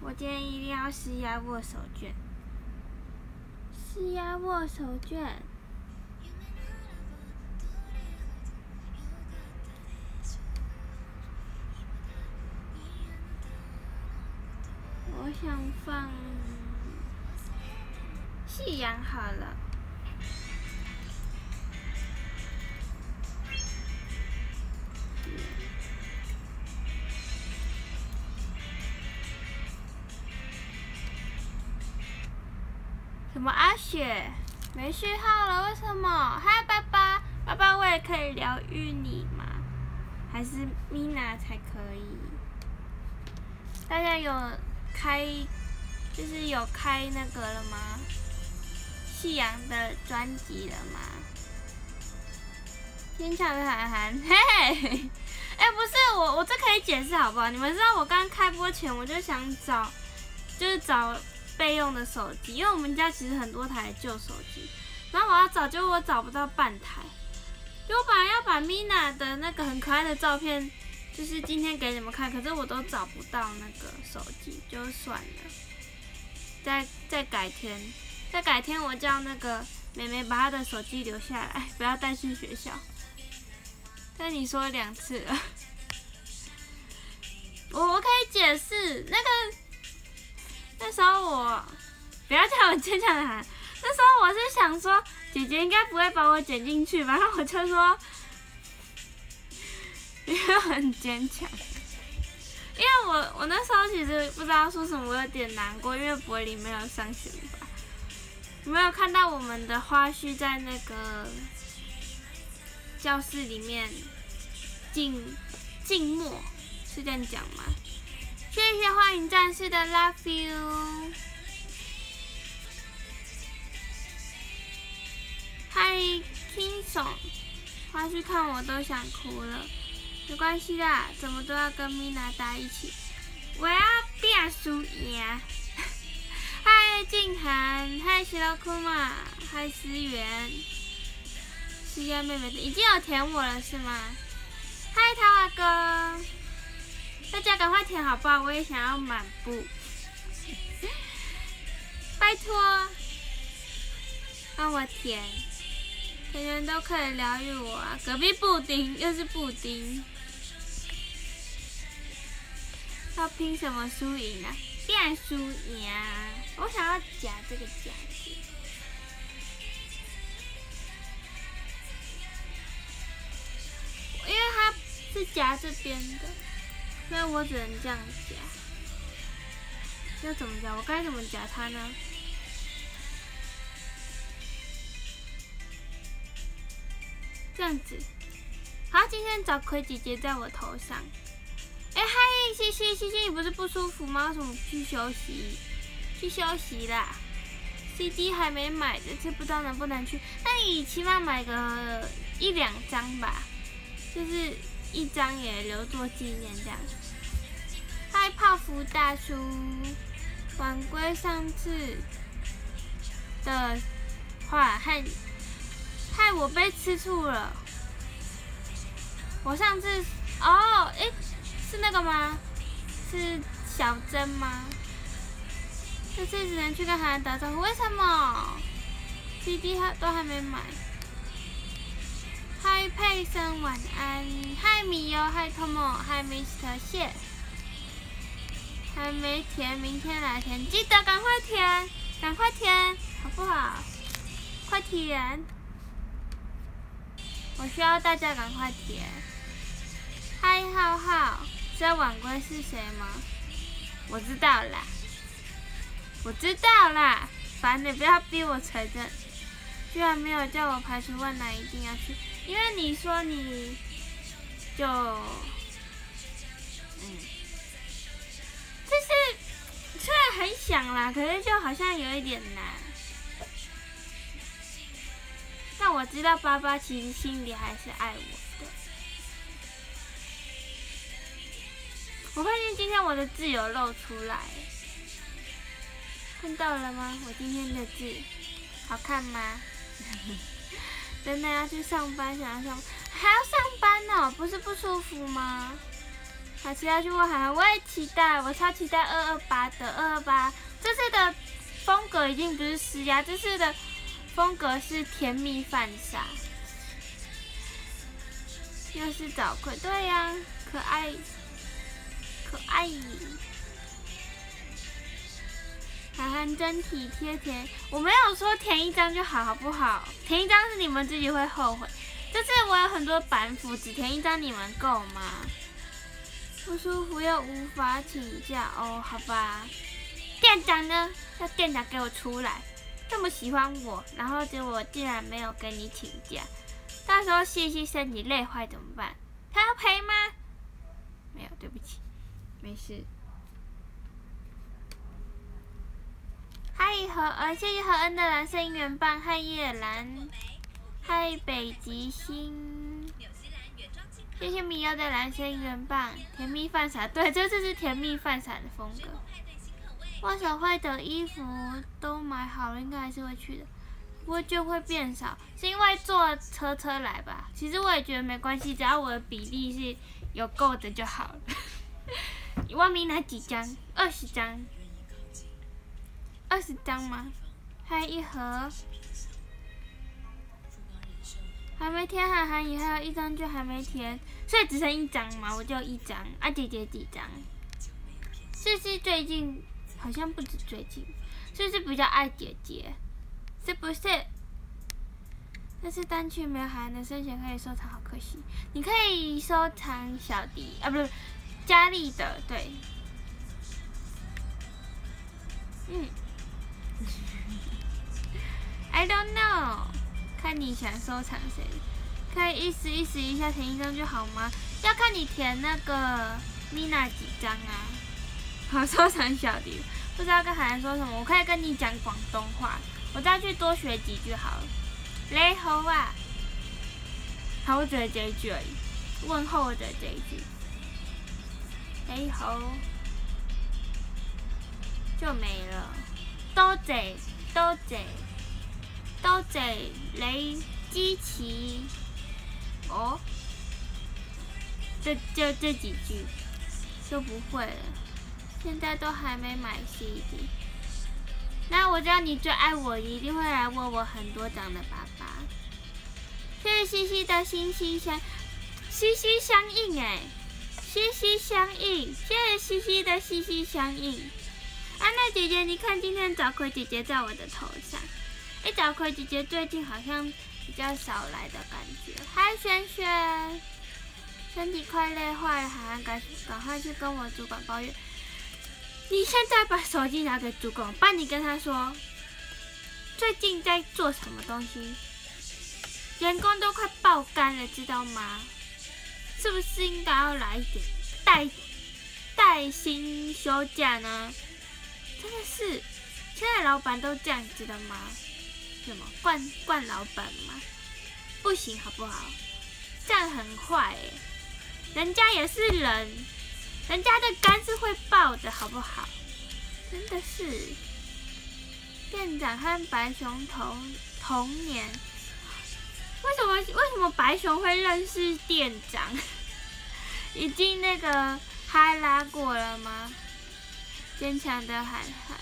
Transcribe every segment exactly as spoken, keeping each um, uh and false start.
我今天一定要施压握手券，施压握手券。我想放夕阳好了。什么阿雪？没序号了？为什么？嗨，爸爸，爸爸，我也可以疗愈你吗？还是米娜才可以？大家有开，就是有开那个了吗？夕阳的专辑了吗？天桥的涵涵，嘿嘿，哎、欸，不是我，我这可以解释好不好？你们知道我刚开播前我就想找，就是找。备用的手机，因为我们家其实很多台旧手机，然后我要找，结果我找不到半台。就我本来要把 Mina 的那个很可爱的照片，就是今天给你们看，可是我都找不到那个手机，就算了。再再改天，再改天我叫那个妹妹把她的手机留下来，不要带去学校。跟你说两次了，我我可以解释那个。那时候我不要叫我坚强的喊，那时候我是想说姐姐应该不会把我剪进去吧，然后我就说，因为很坚强，因为我我那时候其实不知道说什么，我有点难过，因为柏林没有上选拔，有没有看到我们的花絮在那个教室里面静静默，是这样讲吗？谢谢欢迎战士的 Love You， 嗨 Kingston， 花絮看我都想哭了，没关系啦，怎么都要跟 Mina 在一起，我要变输赢。嗨静涵，嗨喜乐库玛，嗨思源，思源妹妹已经有填我了是吗？嗨桃花哥。大家赶快填好不好？我也想要满布，拜托，帮我填，人人都可以疗愈我啊！隔壁布丁又是布丁，要拼什么输赢啊？变输赢啊！我想要夹这个夹子，因为它是夹这边的。所以我只能这样夹，要怎么夹？我该怎么夹它呢？这样子。好，今天找葵姐姐在我头上。哎、欸、嗨，西西西西，你不是不舒服吗？为什么去休息？去休息啦。C D 还没买的，这不知道能不能去。那你起码买个一两张吧，就是一张也留作纪念这样。嗨，泡芙大叔，晚归上次的话，害害我被吃醋了。我上次哦，诶，是那个吗？是小珍吗？这次只能去跟韩寒打招呼，为什么 ？C D 还都还没买。嗨，佩森，晚安。嗨，米优，嗨，Tomo，嗨 ，Mister 谢。还没填，明天来填，记得赶快填，赶快填，好不好？快填！我需要大家赶快填。嗨，浩浩，知道晚归是谁吗？我知道啦，我知道啦，烦你不要逼我承认。居然没有叫我排除万难一定要去，因为你说你就嗯。就是虽然很想啦，可是就好像有一点难。但我知道爸爸其实心里还是爱我的。我发现今天我的字有露出来，看到了吗？我今天的字好看吗？真的要去上班，想要上班，还要上班哦，不是不舒服吗？ 好期待去问涵涵，我也期待，我超期待二二八的二二八。这次的风格已经不是施压，这次的风格是甜蜜犯傻。又是找葵，对呀、啊，可爱，可爱。涵涵真体贴甜，我没有说填一张就好，好不好？填一张是你们自己会后悔。这次我有很多板斧，只填一张你们够吗？不舒服又无法请假哦，好吧。店长呢？要店长给我出来，这么喜欢我，然后结果我竟然没有给你请假。到时候西西身体累坏怎么办？他要赔吗？没有，对不起，没事。嗨和呃，谢谢和恩的蓝色姻缘棒，嗨叶兰，嗨北极星，谢谢米欧的蓝色姻缘棒，甜蜜犯傻，对，这次是甜蜜犯傻的风格。握手会的衣服都买好了，应该还是会去的。不过就会变少，是因为坐车车来吧？其实我也觉得没关系，只要我的比例是有够的就好了。汪明拿几张？二十张。二十张吗？还一盒。还没填涵涵也还有一张就还没填，所以只剩一张嘛，我就一张。啊姐姐几张？是是最近好像不止最近，是不是比较爱姐姐？是不是？但是单曲没有涵涵的生前可以收藏，好可惜。你可以收藏小迪啊，不是佳丽的，对。嗯。I don't know， 看你想收藏谁，可以意思意思一下填一张就好吗？要看你填那个 Mina 几张啊。好，收藏小迪，不知道跟涵涵说什么，我可以跟你讲广东话。我再去多学几句好了。你好啊，好，我只会这一句而已。问候的这一句，你好就没了。多謝多謝多謝你支持我。这就这几句就不会了，现在都还没买 C D。那我知道你最爱我，一定会来问我很多张的爸爸。谢谢西西的心心相，息息相印哎，息息相印，谢谢西西的息息相印。安娜姐姐，你看今天早葵姐姐在我的头上。哎，早葵姐姐最近好像比较少来的感觉。嗨，萱萱，身体快累坏了，还赶赶快去跟我主管抱怨。你现在把手机拿给主管，帮你跟他说，最近在做什么东西，员工都快爆肝了，知道吗？是不是应该要来一点带带薪休假呢？真的是，现在老板都这样，知道吗？什么惯惯老板吗？不行，好不好？这样很坏哎，人家也是人。人家的肝是会爆的，好不好？真的是。店长和白熊同同年，为什么为什么白熊会认识店长？已经那个哈拉过了吗？坚强的涵涵，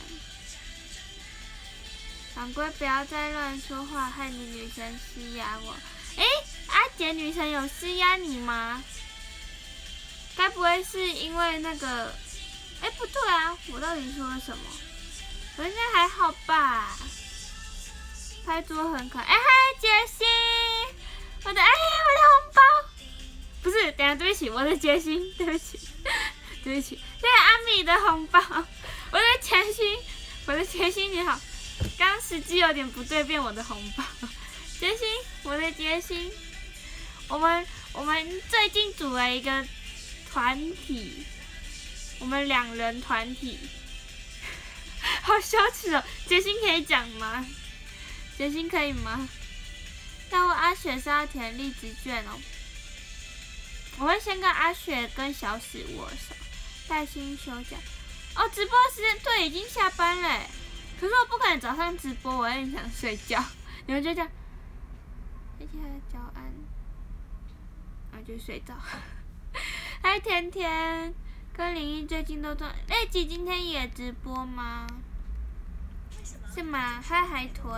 掌柜不要再乱说话，害你女神施压我。诶，阿姐女神有施压你吗？该不会是因为那个？哎，不对啊，我到底说了什么？我应该还好吧。拍桌很可爱。哎嗨，杰西，我的哎，我的红包，不是，等一下对不起，我的杰西，对不起，对不起，谢谢阿米的红包，我的杰西，我的杰西你好，刚刚时机有点不对，变我的红包，杰西，我的杰西，我们我们最近组了一个团体，我们两人团体，好羞耻哦！杰心可以讲吗？杰心可以吗？但我阿雪是要填励志卷哦，我会先跟阿雪跟小史握手，带薪休假。哦，直播时间对，已经下班了，可是我不可能早上直播，我也很想睡觉。你们就这样，谢谢早安，然后就睡着。 嗨甜甜，跟林一最近都做，那集今天也直播吗？是吗？嗨海豚。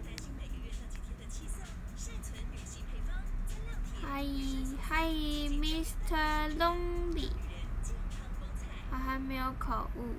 嗨嗨 ，Mister Lonely， 我还没有口误。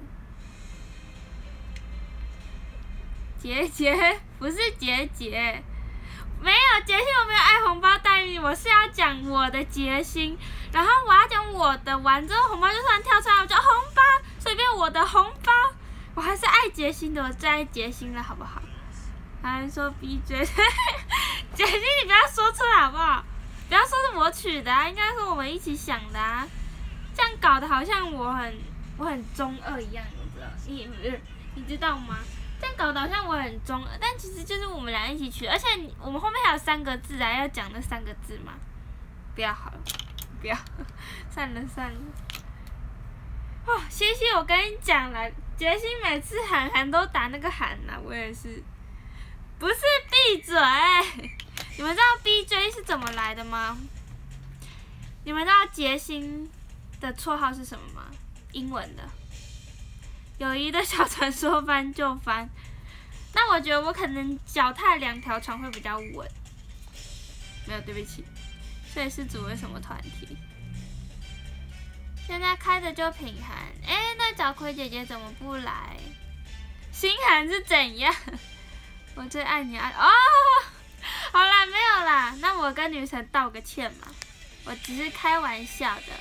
杰杰不是杰杰，没有杰星，我没有爱红包待遇，我是要讲我的杰星，然后我要讲我的，完之后红包就突然跳出来，我就红包，随便我的红包，我还是爱杰星的，我最爱杰星了，好不好？还说 B J， 杰星你不要说出来好不好？不要说是我取的啊，应该说我们一起想的啊，这样搞得好像我很我很中二一样，你知道？你你知道吗？这样搞得好像我很中二，但其实就是我们俩一起取，而且我们后面还有三个字啊，要讲那三个字吗？不要好了，不要，算了算了。哦，西西，我跟你讲了，杰西每次喊喊都打那个喊呐、啊，我也是，不是闭嘴。你们知道 B J 是怎么来的吗？你们知道杰星的绰号是什么吗？英文的。友谊的小船说翻就翻，那我觉得我可能脚踏两条船会比较稳。没有，对不起。所以是组了什么团体？现在开的就品涵，哎，那小葵姐姐怎么不来？心涵是怎样？我最爱你啊！哦，好啦，没有啦，那我跟女神道个歉嘛，我只是开玩笑的。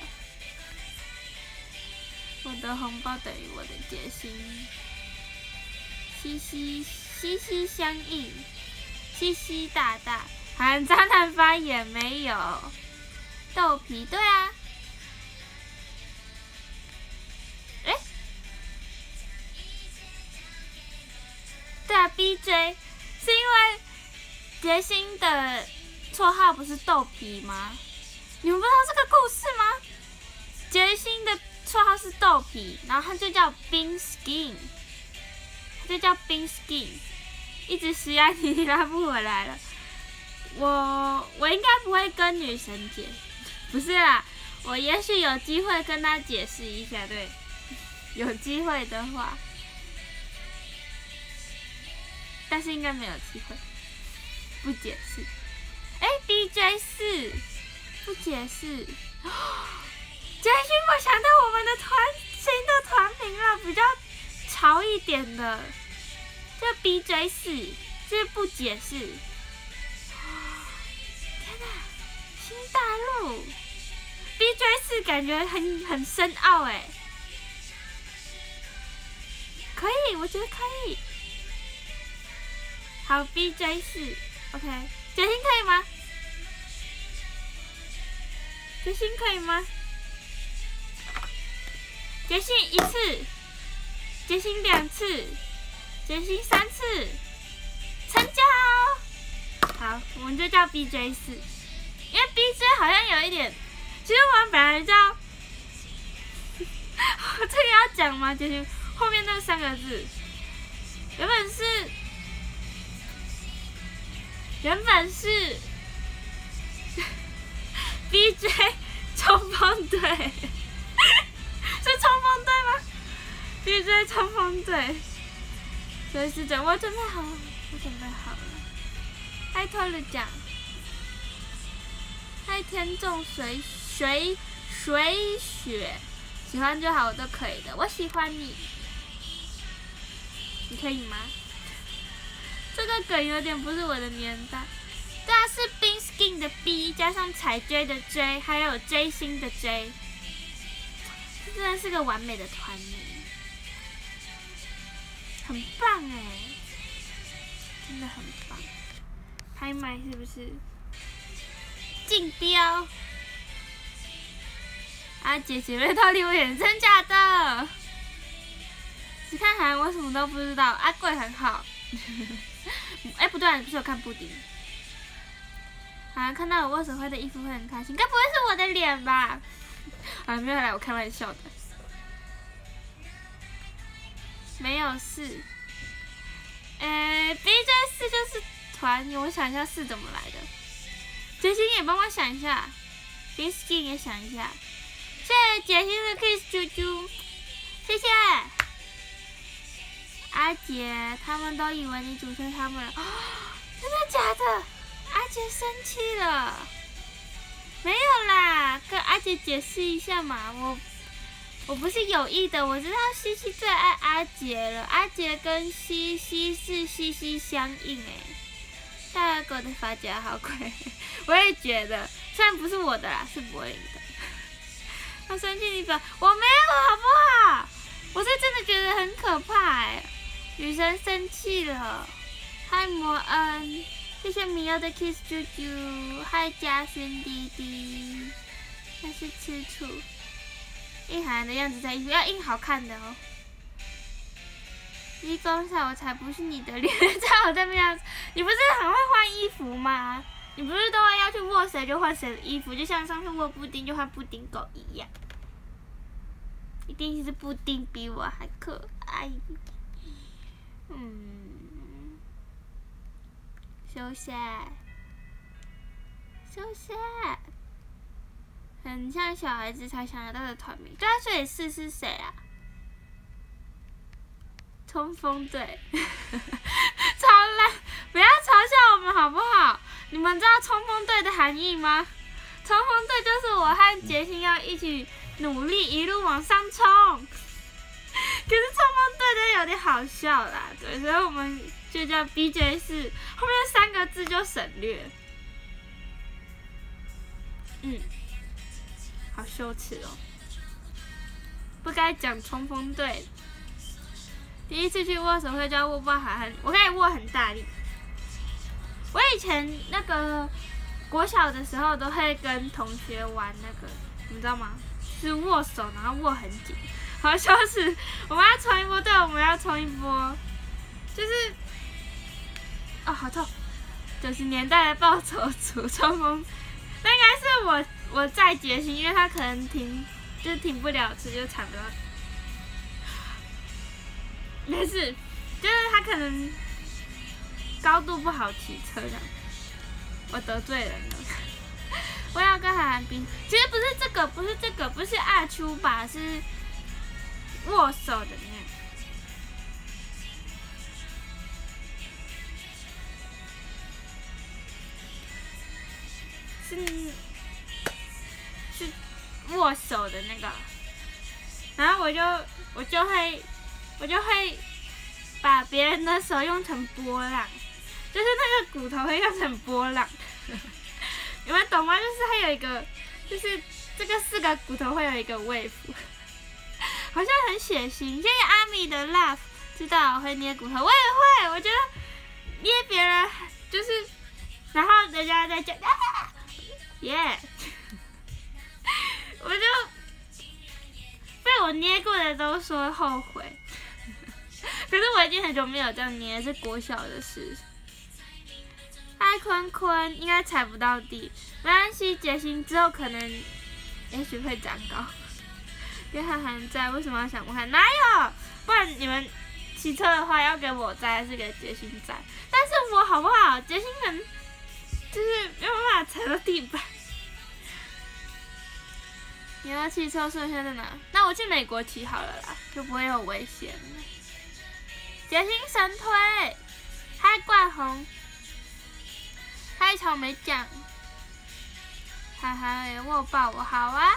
我的红包等于我的决心，息息息息相应，息息大大。喊渣男发言没有？豆皮，对啊。哎、欸，对啊 ，B J 是因为杰星的绰号不是豆皮吗？你们不知道这个故事吗？杰星的绰号是豆皮，然后他就叫冰 skin， 他就叫冰 skin， 一直施压你拉不回来了。我我应该不会跟女神解，不是啦，我也许有机会跟她解释一下，对，有机会的话，但是应该没有机会，不解释。哎 ，B J 四，不解释。杰勋，我想到我们的团新的团名了，比较潮一点的，叫 B J 四，就是不解释。天哪，新大陆 B J 四感觉很很深奥哎，可以，我觉得可以。好 ，B J 四 ，OK， 杰勋可以吗？杰勋可以吗？决心一次，决心两次，决心三次，成交。好，我们就叫 B J 四，因为 B J 好像有一点，其实我们本来叫，这个要讲吗？决心后面那三个字，原本是，原本是 B J 冲锋队。是冲锋队吗 ？B J 冲锋队，所以是准我准备好了，我准备好了。爱偷了奖，爱天纵水水水雪，喜欢就好，我都可以的。我喜欢你，你可以吗？这个梗有点不是我的年代。对啊，是冰 skin 的 B 加上彩 J 的 J， 还有 J 星的 J。真的是个完美的团名，很棒哎，真的很棒。拍卖是不是？竞标。阿姐姐妹套礼物也真假的？只看韩我什么都不知道。阿贵很好。哎、欸，不对，你不是有看布丁？啊，看到我握手会的衣服会很开心，该不会是我的脸吧？啊，没有啦，我开玩笑的。没有事。呃 ，B J 四就是团，我想一下是怎么来的。杰星也帮我想一下 ，B Skin 也想一下。谢谢杰西的 kiss 啾啾，谢谢。阿杰，他们都以为你主催他们了，真的假的？阿杰生气了？没有啦，跟阿杰解释一下嘛，我我不是有意的，我知道西西最爱阿杰了，阿杰跟西西是息息相应哎。大狗的发夹好贵，我也觉得，虽然不是我的啦，是柏林的。他生气你表，我没有好不好？我是真的觉得很可怕哎。女神生气了，嗨摩恩，谢谢米欧的 kiss 啾啾，嗨嘉轩弟弟，那是吃醋。印海的样子在衣服要印好看的哦。一公下我才不是你的脸，在我这边样子，你不是很会换衣服吗？你不是都会要去握谁就换谁的衣服，就像上次握布丁就换布丁狗一样。一定是布丁比我还可爱。嗯，休息，休息，很像小孩子才想得到的团名。对啊，所以四是谁啊？冲锋队，超烂！不要嘲笑我们好不好？你们知道冲锋队的含义吗？冲锋队就是我和杰星要一起努力，一路往上冲。可是冲锋队的有点好笑啦，对，所以我们就叫 B J 四，后面三个字就省略。嗯，好羞耻哦，不该讲冲锋队。第一次去握手会就要握不好，很，我可以握很大力。我以前那个国小的时候都会跟同学玩那个，你知道吗？是握手，然后握很紧。好羞耻！我们要冲一波，对，我们要冲一波，就是，哦，好痛！九十年代的报仇组冲锋，那应该是我我在决心，因为他可能停，就是停不了车，就踩不到。没事，就是他可能高度不好骑车这样，我得罪人了。我要跟韩寒比，其实不是这个，不是这个，不是阿秋吧，是。握手的那样，是是握手的那个，然后我就我就会我就会把别人的手用成波浪，就是那个骨头会用成波浪，你们懂吗？就是它有一个，就是这个四个骨头会有一个wave。好像很血腥，谢谢阿米的 love， 知道我会捏骨头，我也会，我觉得捏别人就是，然后人家在讲，耶、啊， yeah 我就被我捏过的都说后悔，可是我已经很久没有这样捏，是国小的事。嗨坤坤，应该踩不到地，没关系，决心之后可能也许会长高。因为他还在，为什么要想不开？哪有？不然你们骑车的话要给我载还是给杰星载？但是我好不好？杰星可能就是没有办法踩到地板。你要骑车顺线在哪？那我去美国骑好了啦，就不会有危险了。杰星神推，嗨冠宏，嗨草莓酱，哈哈，握抱我好啊。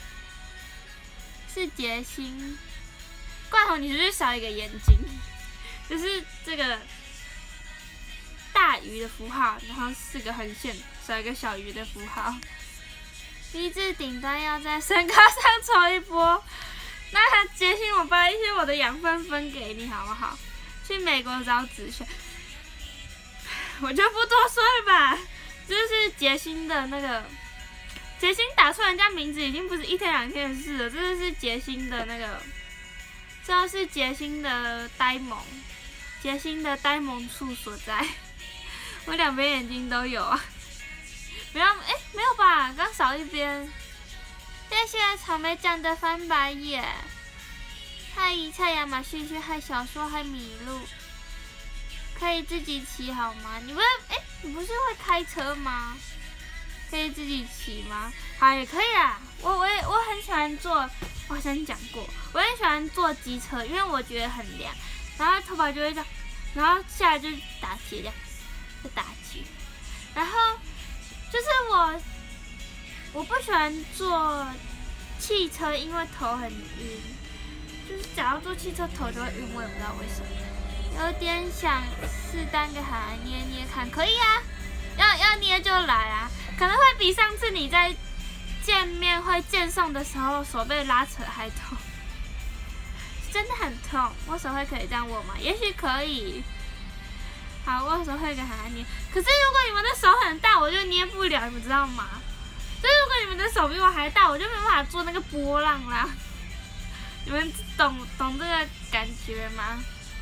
是杰星，冠宏，你是不是少一个眼睛？就是这个大鱼的符号，然后四个横线，少一个小鱼的符号。鼻子顶端要在身高上抽一波。那杰星，我把一些我的养分分给你好不好？去美国找子轩，我就不多说了吧。这是杰星的那个。杰星打错人家名字已经不是一天两天的事了，这是杰星的那个，这是杰星的呆萌，杰星的呆萌处所在。我两边眼睛都有啊，没有，哎，没有吧？刚少一边。谢谢草莓酱的翻白眼。嗨，一菜亚马逊去嗨小说嗨迷路，可以自己骑好吗？你不是，哎，你不是会开车吗？ 可以自己骑吗？好，也可以啊。我我也我很喜欢坐，我好像讲过，我很喜欢坐机车，因为我觉得很凉，然后头发就会这样，然后下来就打结这样，就打结。然后就是我我不喜欢坐汽车，因为头很晕。就是只要坐汽车头就会晕，我也不知道为什么。有点想试单给海涵捏捏看，可以啊，要要捏就来啊，可能会比上次你在见面会见送的时候手被拉扯还痛，真的很痛。握手会可以这样握吗？也许可以。好，握手会给海涵捏。可是如果你们的手很大，我就捏不了，你们知道吗？所以如果你们的手比我还大，我就没办法做那个波浪啦。你们懂懂这个感觉吗？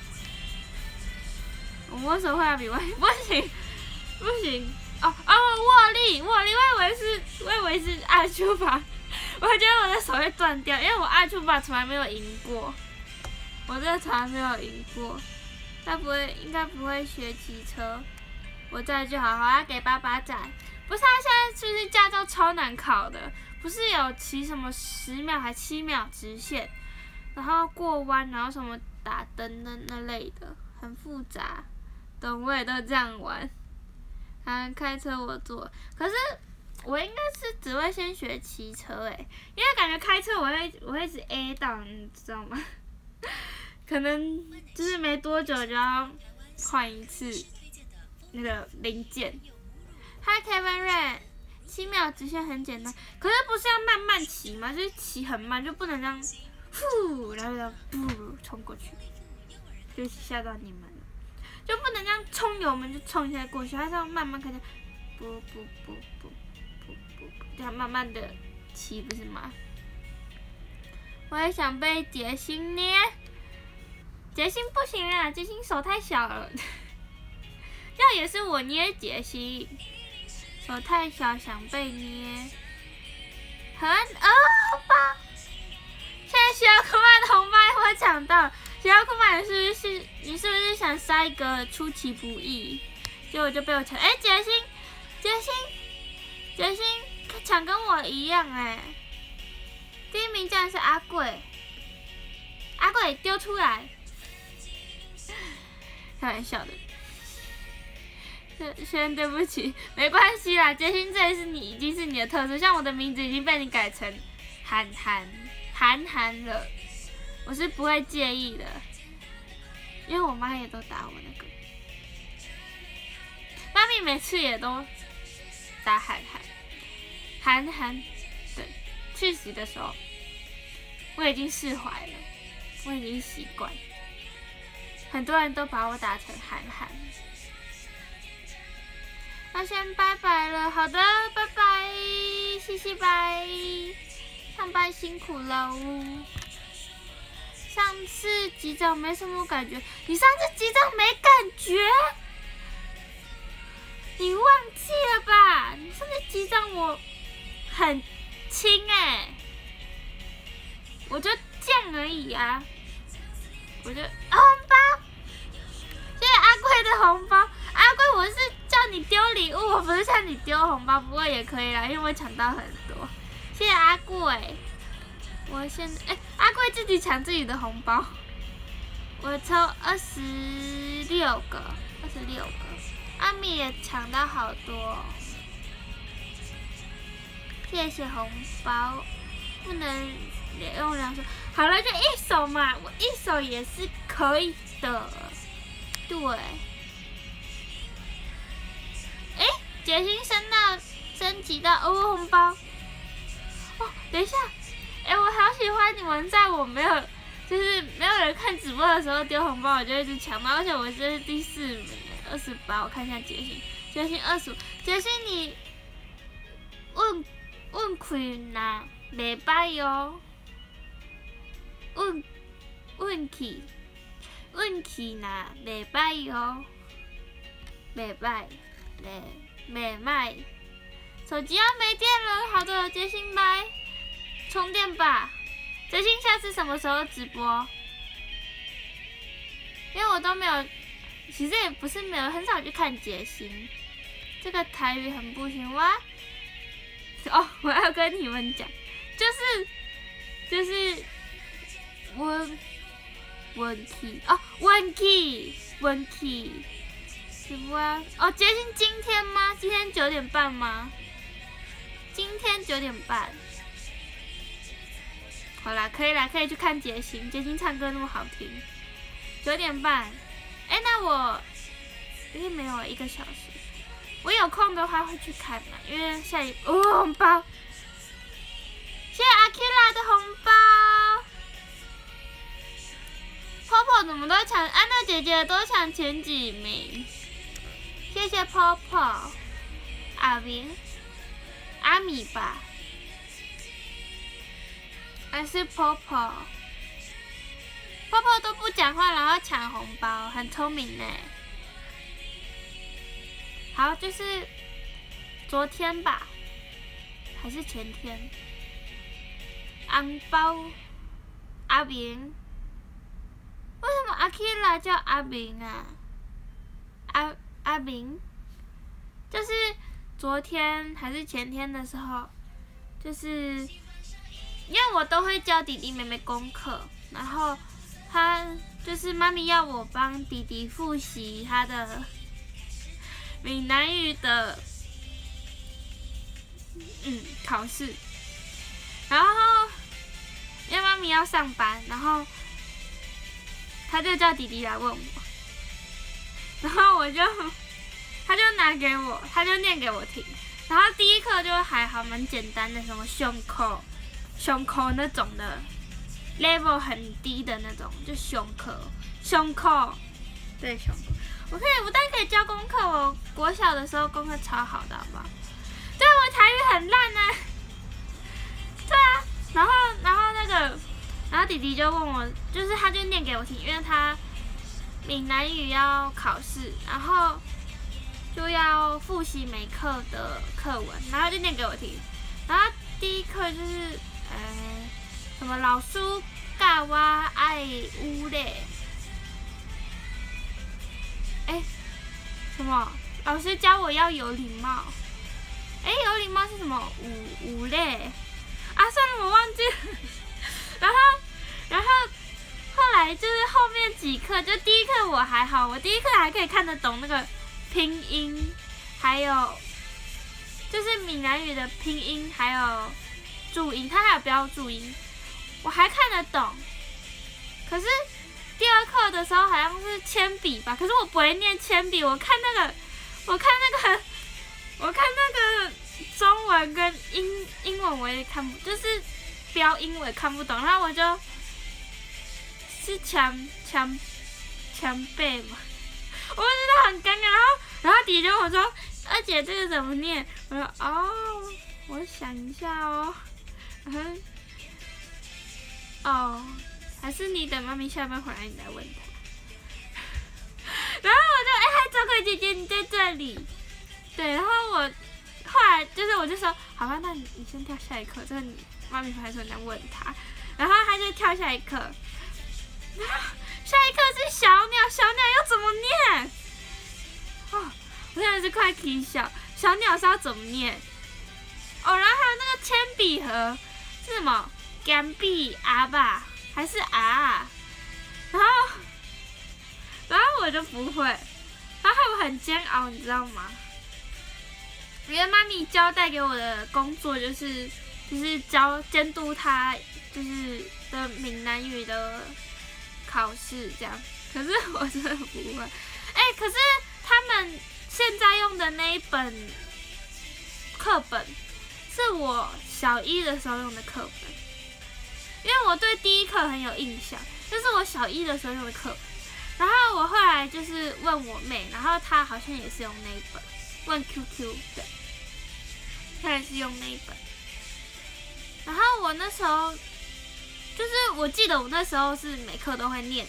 我握手会要比我不行不行哦哦握力握力，我以为是我以为是阿丘吧，我觉得我的手会断掉，因为我阿丘吧从来没有赢过，我这个从来没有赢过，他不会应该不会学骑车，我载就好，好要给爸爸载。不是他现在是不是驾照超难考的？不是有骑什么十秒还七秒直线？然后过弯，然后什么打灯的那类的，很复杂。懂我也都这样玩。啊，开车我做，可是我应该是只会先学骑车诶，因为感觉开车我会我会一直 A 到，你知道吗？可能就是没多久就要换一次那个零件。Hi Kevin Ray， 七秒直线很简单，可是不是要慢慢骑吗？就是骑很慢，就不能这样。呼，然后然后噗冲过去，就吓到你们了，就不能这样冲油门就冲一下过去，还是要慢慢开始，不不不不不不，这样慢慢的骑不是吗？我也想被杰心捏，杰心不行啊，杰心手太小了，要也是我捏杰心，手太小想被捏，很哦好吧。现在需要库曼的红包我抢到，需要库曼你是不是你是不是想杀一个出其不意？结果就被我抢，哎、欸，杰心，杰心，杰心抢跟我一样哎、欸，第一名竟然是阿贵，阿贵丢出来，开玩笑的，轩轩对不起，没关系啦，杰心这一次你已经是你的特色，像我的名字已经被你改成涵涵。韩寒了，我是不会介意的，因为我妈也都打我那个，妈咪每次也都打韩寒，韩寒，对，去洗的时候我已经释怀了，我已经习惯，很多人都把我打成韩寒，那先拜拜了，好的，拜拜，谢谢拜。上班辛苦喽！上次击掌没什么感觉，你上次击掌没感觉？你忘记了吧？你上次击掌我很轻哎、欸，我就这样而已啊，我就、啊、红包，谢谢阿贵的红包。阿贵，我是叫你丢礼物，我不是叫你丢红包，不过也可以啦，因为我抢到很多。谢谢阿贵，我现在哎、欸，阿贵自己抢自己的红包，我抽二十六个，二十六个，阿米也抢到好多，谢谢红包，不能用两手，好了就一手嘛，我一手也是可以的，对，哎、欸，杰心升到升级到欧红包。哦，等一下，哎、欸，我好喜欢你们在我没有，就是没有人看直播的时候丢红包，我就一直抢到，而且我这是第四名，二十八。我看一下杰心，杰心二十五，杰心你运运气呐，袂歹哦，运运气运气呐，袂歹哦，袂歹，袂袂歹。手机要没电了，好的，杰心拜，充电吧。杰心下次什么时候直播？因为我都没有，其实也不是没有，很少去看杰心。这个台语很不行哇， 哦，我要跟你们讲，就是就是温温 key 哦，温 key 温 key 什么啊？哦，决定今天吗？今天九点半吗？今天九点半。好啦，可以啦，可以去看杰星，杰星唱歌那么好听。九点半，哎、欸，那我，因为没有一个小时，我有空的话会去看啦，因为下一哦红包，谢谢阿 Kira 的红包。泡泡怎么都抢，安娜姐姐都抢前几名，谢谢泡泡，阿明，阿米吧。还是泡泡，泡泡都不讲话，然后抢红包，很聪明呢。好，就是昨天吧，还是前天，红包阿明，为什么阿 Kira 叫阿明啊？阿阿明，就是昨天还是前天的时候，就是。因为我都会教弟弟妹妹功课，然后他就是妈咪要我帮弟弟复习他的闽南语的嗯考试，然后因为妈咪要上班，然后他就叫弟弟来问我，然后我就他就拿给我，他就念给我听，然后第一课就还好，蛮简单的，什么胸口。胸口那种的 level 很低的那种，就胸口，胸口，对胸口。我可以，我当然可以教功课。我国小的时候功课超好的，好不好？对，我台语很烂呢、啊。对啊，然后然后那个，然后弟弟就问我，就是他就念给我听，因为他闽南语要考试，然后就要复习每课的课文，然后就念给我听。然后第一课就是。呃，什么老师教我爱有咧？哎、欸，什么老师教我要有礼貌？哎、欸，有礼貌是什么？有有咧？啊，算了，我忘记了。然后，然后后来就是后面几课，就第一课我还好，我第一课还可以看得懂那个拼音，还有就是闽南语的拼音，还有。注音，他还有标注音，我还看得懂。可是第二课的时候好像是铅笔吧，可是我不会念铅笔。我看那个，我看那个，我看那个中文跟英英文我也看不，就是标音我也看不懂。然后我就是强强强背嘛，我觉得很尴尬。然后然后弟弟就跟我说：“二姐这个怎么念？”我说：“哦，我想一下哦。”嗯，哦，还是你等妈咪下班回来你来问他。然后我就哎，嗨，小鬼姐姐你在这里。对，然后我后来就是我就说，好吧，那你你先跳下一课，这个你妈咪回来的时候你来问他。然后他就跳下一课，然后下一课是小鸟，小鸟要怎么念？哦，我现在是快啼笑，小鸟是要怎么念？哦，然后还有那个铅笔盒。是什么？铅笔啊吧，还是啊？然后，然后我就不会，然后我很煎熬，你知道吗？因为妈咪交代给我的工作就是，就是教监督他，就是的闽南语的考试这样。可是我真的不会。哎、欸，可是他们现在用的那一本课本。是我小一的时候用的课本，因为我对第一课很有印象，这是我小一的时候用的课本。然后我后来就是问我妹，然后她好像也是用那一本，问 Q Q 对，她也是用那一本。然后我那时候就是我记得我那时候是每课都会念的，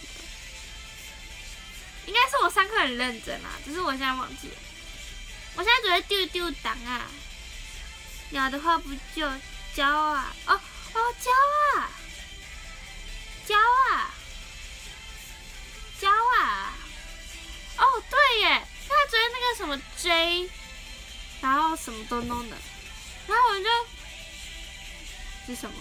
应该是我上课很认真啦，只是我现在忘记了。我现在只会丢丢档啊。鸟的话不就教啊？哦哦，教啊，教啊，教啊！哦，对耶，他昨天那个什么 J， 然后什么东东的， 然后我就，这是什么？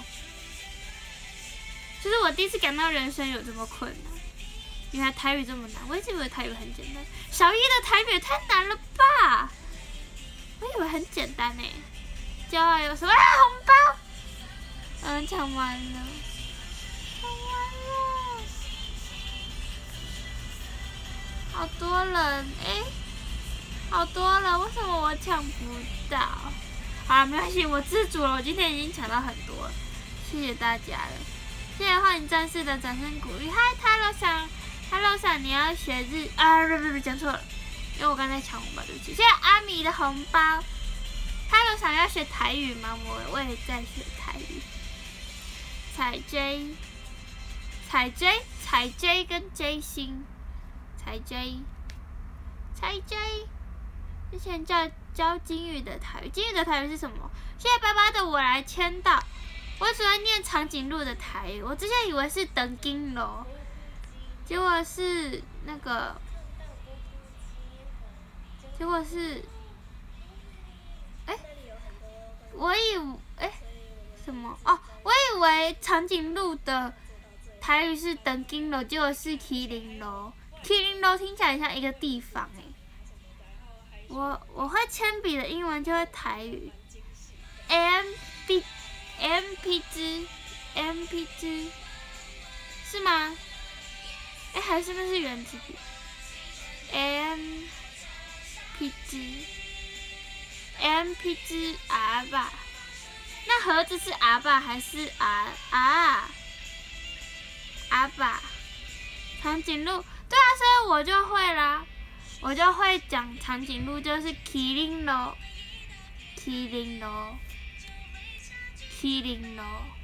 就是我第一次感到人生有这么困难，原来台语这么难，我一直以为台语很简单。小一的台语也太难了吧？我以为很简单呢。骄傲有什么啊？红包？嗯，抢完了，抢完了，好多人哎、欸，好多人，为什么我抢不到？好了，没关系，我知足了，我今天已经抢到很多了，谢谢大家了。谢谢幻影战士的掌声鼓励。嗨，泰罗桑，泰罗桑，你要学日啊？不不不，讲错了，因为我刚才抢红包，对不起。谢谢阿米的红包。泰罗桑要学台语吗？我我也在学台语。彩 J， 彩 J， 彩 J 跟 J 星，彩 J， 彩 J。之前教教金鱼的台语，金鱼的台语是什么？谢谢爸爸的我来签到。我只会念长颈鹿的台语，我之前以为是等金楼，结果是那个，结果是，哎、欸，我以哎、欸、什么哦，我以为长颈鹿的台语是等金楼，结果是麒麟楼，麒麟楼听起来像一个地方哎、欸。我我会铅笔的英文就会台语 ，M B。M P G M P G 是吗？哎、欸，还是那是原子笔 M P G M P G R 吧？那盒子是 R 吧还是 R R R 吧？长颈鹿，对啊，所以我就会啦，我就会讲长颈鹿就是麒麟咯，麒麟咯。麒麟咯，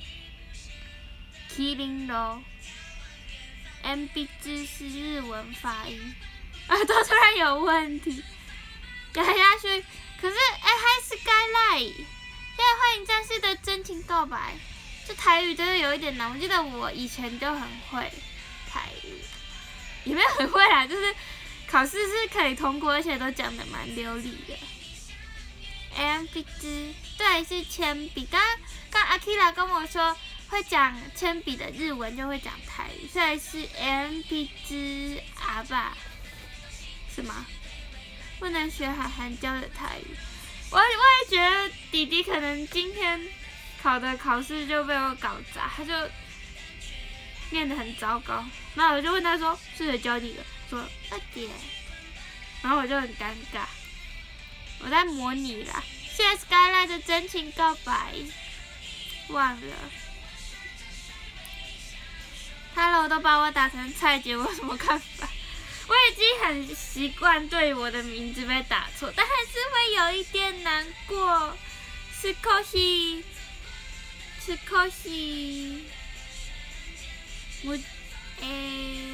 麒麟咯 ，M B G 是日文发音，啊，都突然有问题，改下去。可是，哎、欸，还是 Skyline， 现在欢迎战士的真情告白，这台语真的有一点难。我记得我以前就很会台语，也没有很会啦，就是考试是可以通过，而且都讲得蛮流利的。M B G 对，是铅笔。刚刚阿 Kira 跟我说会讲铅笔的日文，就会讲台语，所以是 M B G R 吧？是吗？不能学海涵教的台语。我我也觉得弟弟可能今天考的考试就被我搞砸，他就念得很糟糕。然后我就问他说：“是谁教你的？”说：“二姐。”然后我就很尴尬。我在模拟啦，谢谢 Skyline 的真情告白，忘了。Hello 都把我打成蔡姐，我有什么看法？我已经很习惯对我的名字被打错，但还是会有一点难过。是可惜，是可惜，我诶、欸，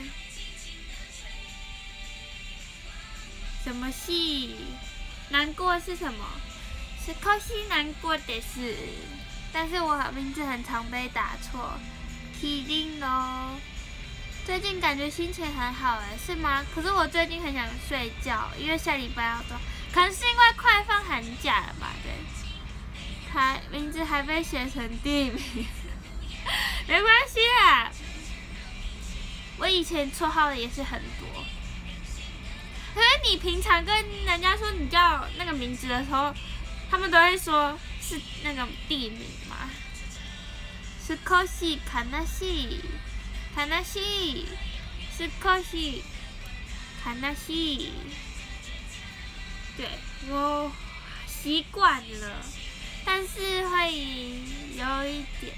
什么戏？难过是什么？是可惜难过的事，但是我名字很常被打错，麒麟咯。最近感觉心情很好哎，是吗？可是我最近很想睡觉，因为下礼拜要走，可能是因为快放寒假了吧？对，还名字还被写成地名，没关系啦。我以前绰号也是很多。可是你平常跟人家说你叫那个名字的时候，他们都会说是那个地名嘛。是可惜，卡纳西，卡纳西，是可惜，卡纳西。对，我习惯了，但是会有一点。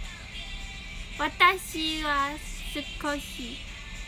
私は少し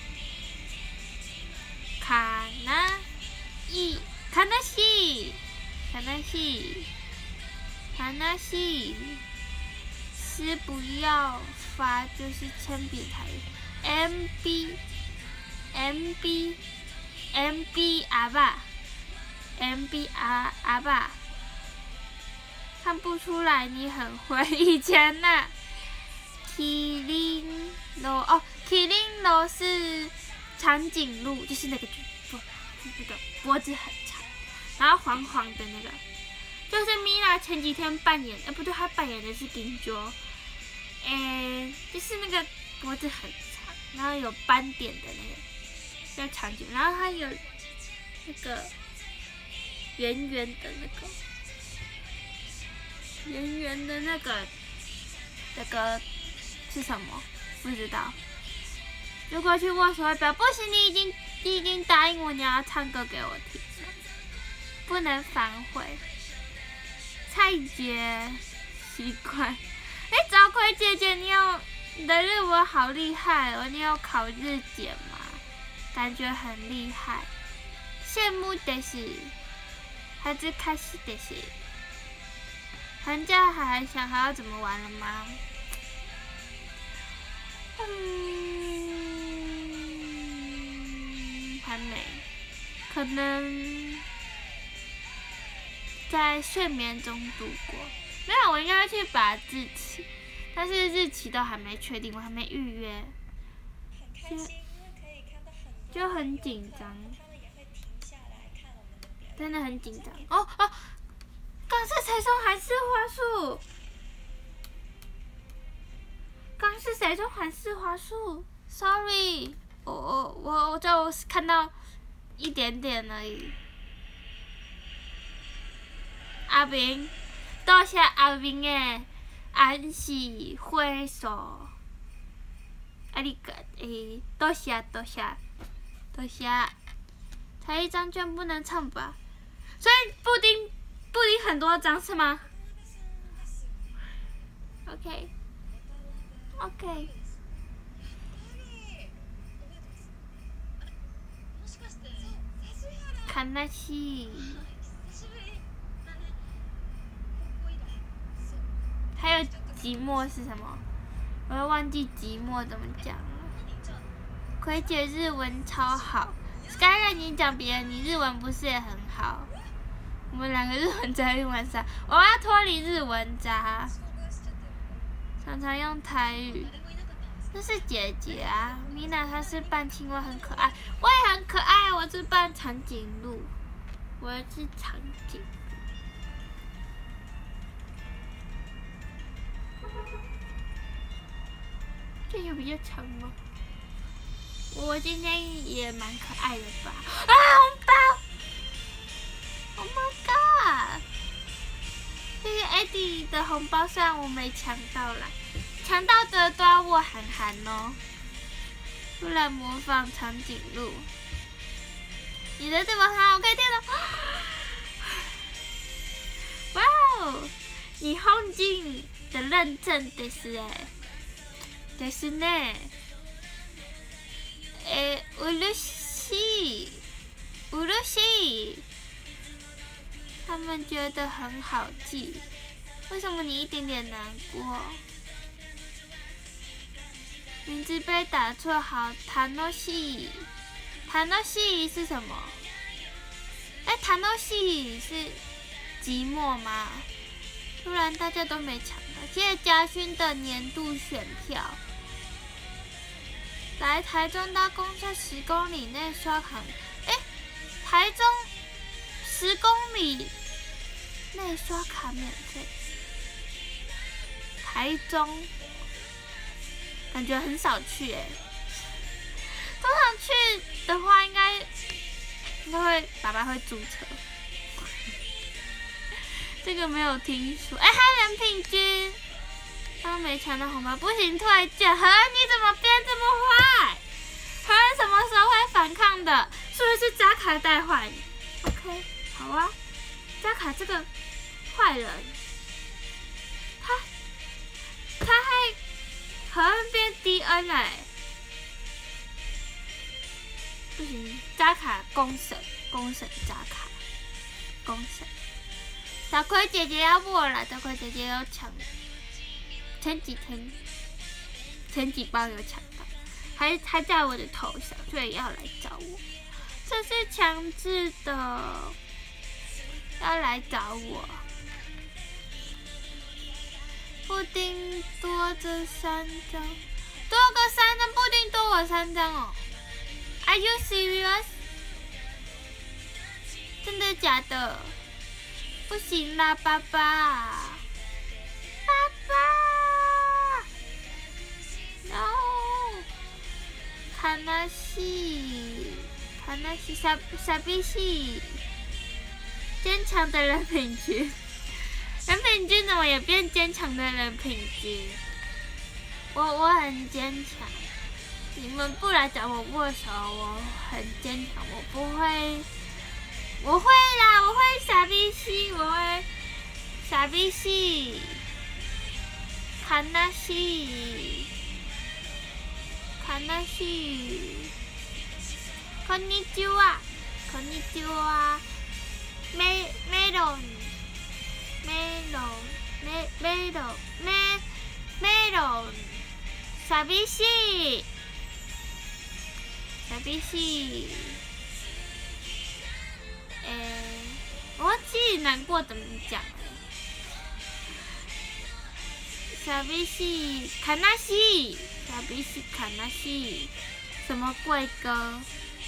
悲い悲しい悲しい悲しい是不要发就是铅笔台语 M B M B M B 阿爸 M B 阿阿爸，看不出来你很会。以前呐，麒麟罗哦，麒麟罗是长颈鹿，就是那个不那个脖子很长，然后黄黄的那个。 就是米娜前几天扮演，哎不对，她扮演的是金鸠，哎，就是那个脖子很长，然后有斑点的那个。叫长颈，然后它有那个圆圆的那个圆圆的那个那个是什么？不知道。如果去握手会表，不行，你已经你已经答应我你要唱歌给我听，不能反悔。蔡姐，奇怪，哎，早葵姐姐，你有你的日文好厉害哦，你有考日检吗？感觉很厉害，羡慕的是，还是开始的是。寒假还想还要怎么玩了吗？嗯，还没，可能在睡眠中度过。没有，我应该去把日期，但是日期都还没确定，我还没预约。 很开心。 就很紧张，真的很紧张。哦哦，刚是谁送韩式花束？刚是谁送韩式花束 ？Sorry， 我我我我就看到一点点而已。阿明，多谢阿明的安是挥手，啊你个诶，多谢多谢。多谢，才一张券不能唱吧？所以布丁布丁很多张是吗 ？OK OK。悲しい。还有寂寞是什么？我又忘记寂寞怎么讲了。葵姐日文超好 ，Skyline 你讲别人，你日文不是也很好？我们两个日文在用完上，我要脱离日文渣，常常用台语。那是姐姐啊，米娜她是扮青蛙很可爱，我也很可爱，我是扮长颈鹿，我是长颈。这有比较长吗？我今天也蛮可爱的吧？啊，红包 ！Oh my god！ 这是 Eddie 的红包，虽然我没抢到啦，抢到的都要握涵涵哦。突然模仿长颈鹿，你的这么好，我可以听到。哇哦！日本人的认证です哎，ですね。え、嬉しい，嬉しい。他们觉得很好记，为什么你一点点难过？名字被打错，好，楽しい，楽しい是什么？哎，楽しい是寂寞吗？突然大家都没抢到，谢谢嘉勋的年度选票。来台中搭公车十公里内刷卡，哎，台中十公里内刷卡免费。台中感觉很少去哎，通常去的话应该应该会爸爸会租车。这个没有听说，哎，还有人品君。刚没抢到红包，不行退件。何恩，你怎么变这么坏？何恩什么时候会反抗的？是不是扎卡带坏你 ？OK， 好啊。扎卡这个坏人，他他还何恩变 D N 了、欸，不行，扎卡公审，公审扎卡，公审。小葵姐姐要握了，小葵姐姐有抢。前几天，前几包有抢到，还还在我的头上，所以要来找我。这是强制的，要来找我。布丁多这三张，多个三张，布丁多我三张哦。Are you serious？ 真的假的？ 不行啦，爸爸，爸爸 ，no， 悲しい，悲しい，傻寂しい，坚强的人品君，人品君怎么也变坚强的人品君？我我很坚强，你们不来找我握手，我很坚强，我不会。我会啦，我会傻逼西，我会傻逼西，悲しい，悲しい。こんにちは、こんにちは。メメロン、メロン、メメロン、メメロン。寂しい、寂しい。诶、欸，我忘记难过怎么讲了。寂しい、悲しい、寂しい、悲しい，什么贵歌？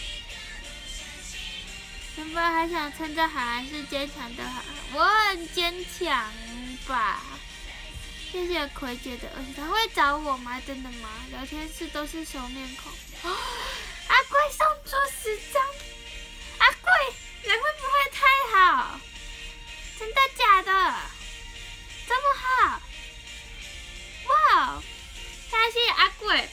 原本还想称赞海涵是坚强的海涵，我很坚强吧？谢谢葵姐的二十，他会找我吗？真的吗？聊天室都是熟面孔。哦、阿贵送出十张，阿贵。人会不会太好？真的假的？这么好？哇！感谢阿贵，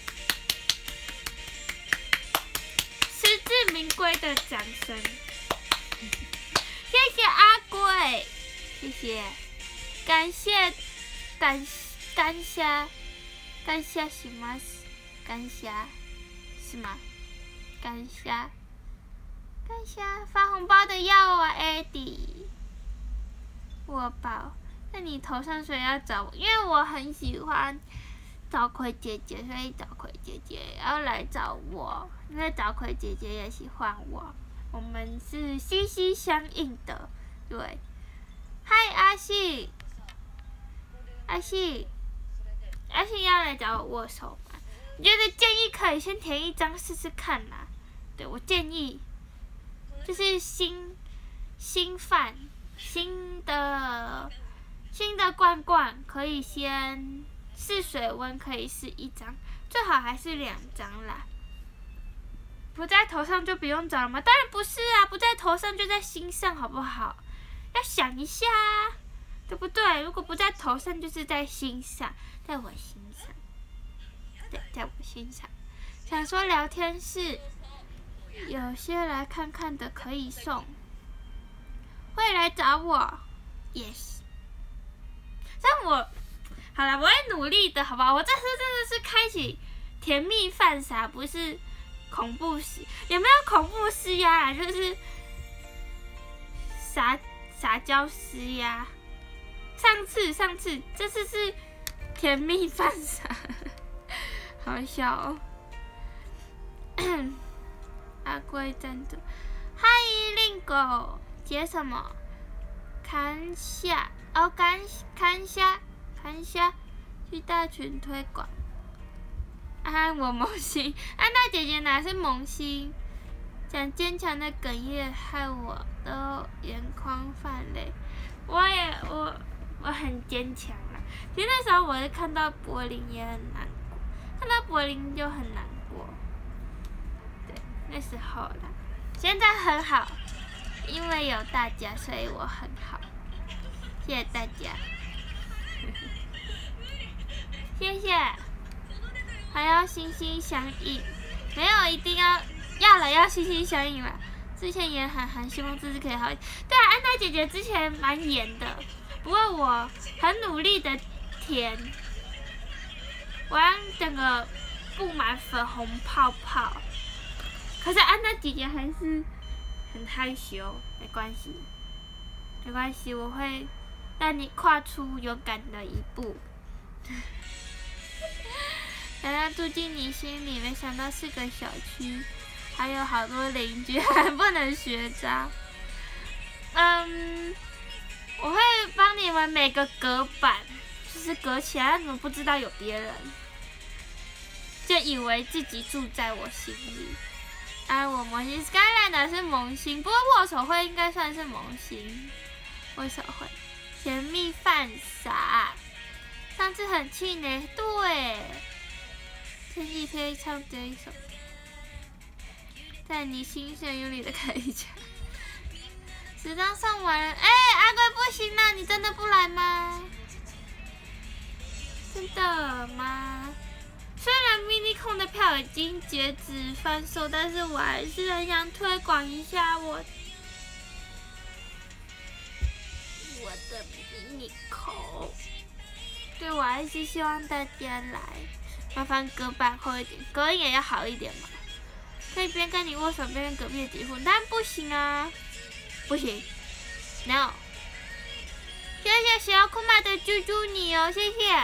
实至名归的掌声。谢谢阿贵，谢谢，感谢，感感谢，感谢什么？感谢是吗？感谢。看一下发红包的要啊 ，Eddie， 我宝，那你头上所以要找我，因为我很喜欢找葵姐姐，所以找葵姐姐要来找我，因为找葵姐姐也喜欢我，我们是息息相应的，对。嗨，阿信，阿信，阿信要来找我握手吗？我觉得建议可以先填一张试试看啦，对我建议。就是新新饭新的新的罐罐可以先试水温，可以试一张，最好还是两张啦。不在头上就不用找了吗？当然不是啊，不在头上就在心上，好不好？要想一下啊，对不对？如果不在头上，就是在心上，在我心上，对，在我心上。想说聊天室。有些来看看的可以送，会来找我 ，yes。但我好了，我会努力的，好吧？我这次真的是开启甜蜜犯傻，不是恐怖时，有没有恐怖施压啊？就是撒撒娇施压。上次上次这次是甜蜜犯傻，好笑哦。阿贵真的，嗨，令狗解什么？看下哦，看看下看下，去大群推广。啊，我萌新，安娜姐姐哪是萌新？讲坚强的哽咽，害我都眼眶泛泪。我也我我很坚强啦。其实那时候我是看到柏林也很难过，看到柏林就很难过。那时候啦，现在很好，因为有大家，所以我很好。谢谢大家，谢谢。还要心心相印，没有一定要要了要心心相印啦。之前演韩寒，希望这次可以好一点。对啊，安娜姐姐之前蛮严的，不过我很努力的填，我让整个布满粉红泡泡。可是安娜姐姐还是很害羞，没关系，没关系，我会让你跨出勇敢的一步。原来住进你心里，没想到是个小区，还有好多邻居，还不能学渣。嗯，我会帮你们每个隔板，就是隔起来，你们不知道有别人，就以为自己住在我心里。啊，我萌新 Skyline 是萌新，不过握手会应该算是萌新。 为什么会？甜蜜犯傻，上次很气馁，对。前几天唱这一首，在你心上有你的铠甲。十张送完了，哎、欸，阿贵不行了，你真的不来吗？真的吗？虽然 mini 控的票已经截止贩售，但是我还是很想推广一下我我的 mini 控。对，我还是希望大家来，麻烦隔板厚一点，隔音也要好一点嘛。可以边跟你握手边跟隔壁的姐夫，但不行啊，不行 ，no。谢谢小库玛的猪猪你哦，谢谢。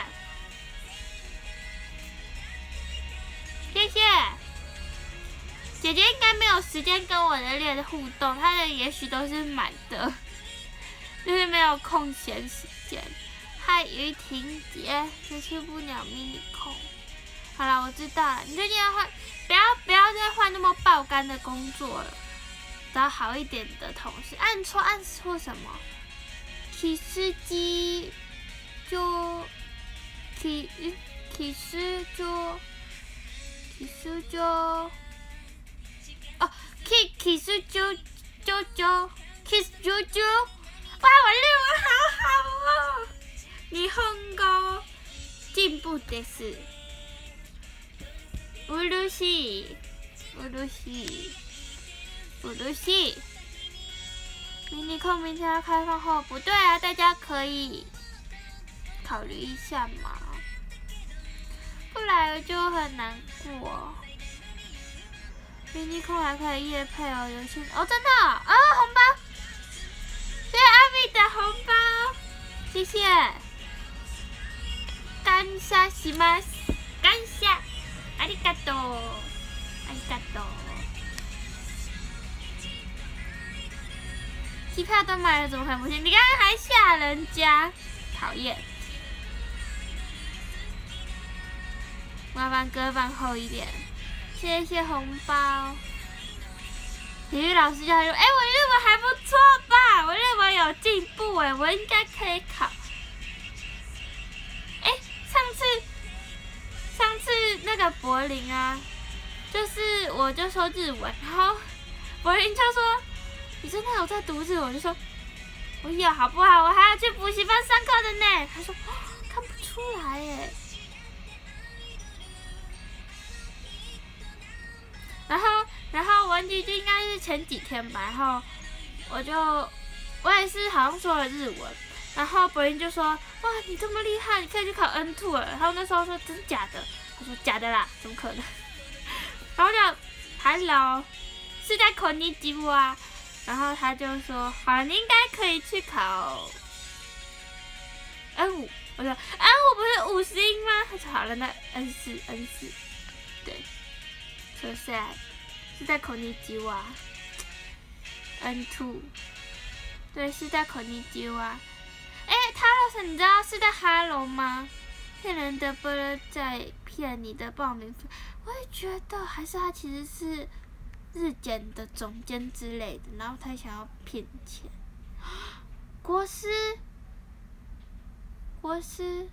谢谢，姐姐应该没有时间跟我的猎的互动，她的也许都是满的，就是没有空闲时间。嗨，于婷姐，这次不鸟迷你控。好了，我知道了，你最近要换，不要不要再换那么爆肝的工作了，找好一点的同事。按错按错什么？提司机就提提司就。キスジョ哦 ，K キスジョジョジョ ，Kiss ジョジョ，哇，我日文好好哦！日本語進步です。うるしい、うるしい、うるしい。迷你控明天要开放后，不对啊，大家可以考虑一下嘛。不来了就很难过。迷你控还可以业配哦，有些哦真的哦，哦红包，谢谢阿米的红包，谢谢。感謝します，感謝，ありがとう，ありがとう。机票都买了，怎么可能不信？你刚刚还吓人家，讨厌。麻烦隔板厚一点，谢谢红包。体育老师就说：“哎、欸，我日文还不错吧？我日文有进步哎，我应该可以考。”哎、欸，上次上次那个柏林啊，就是我就说日文，然后柏林就说：“你真的有在读日文？”我就说：“我有，好不好？我还要去补习班上课的呢。”他说：“哦，看不出来哎。”然后，然后文吉就应该是前几天吧，然后我就我也是好像说了日文，然后柏林就说：“哇，你这么厉害，你可以去考 N 二 了。”然后那时候说：“真的假的？”他说：“假的啦，怎么可能？”然后就 Hello， 是在口尼吉布啊。然后他就说：“好，你应该可以去考 N 五。”我说 ：“N 五不是五十音吗？”他说：“好了，那 N 四 N 四，对。So sad， 是在口尼基哇 ，N 二， 对，是在口尼基哇。哎，塔罗斯，你知道是在哈喽吗？骗人的不能再骗你的报名费，我也觉得，还是他其实是日检的总监之类的，然后他想要骗钱。国师，国师，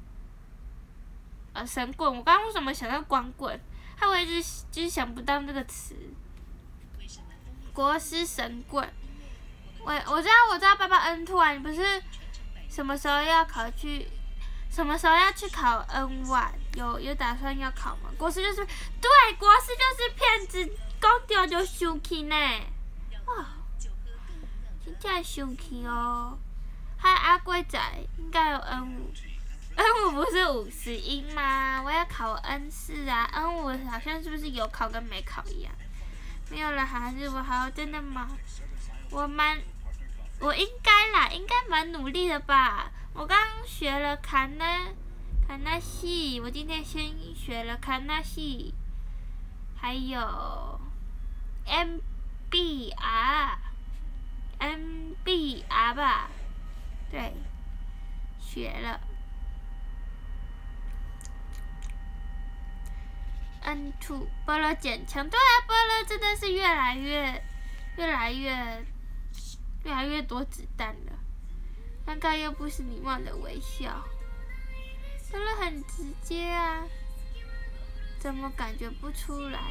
啊，神棍！我刚刚为什么想到光棍？害我一直就是想不到这个词。国师神棍，我我知道我知道爸爸 N 二 啊，你不是什么时候要考去？什么时候要去考 N 一？有有打算要考吗？国师就是对，国师就是骗子，讲掉就生气呢。哇，真正生气哦！还有阿贵仔应该有 N 五。N 五不是五十音吗？我要考 N 四 啊 ，N 五好像是不是有考跟没考一样？没有了，还是我好，真的吗？我蛮，我应该啦，应该蛮努力的吧。我刚学了卡纳卡纳西，我今天先学了卡纳西，还有 M B R M B R 吧，对，学了。N 二，波罗减强，对啊，波罗真的是越来越、越来越、越来越多子弹了。 尴尬又不失礼貌的微笑，真的很直接啊，怎么感觉不出来？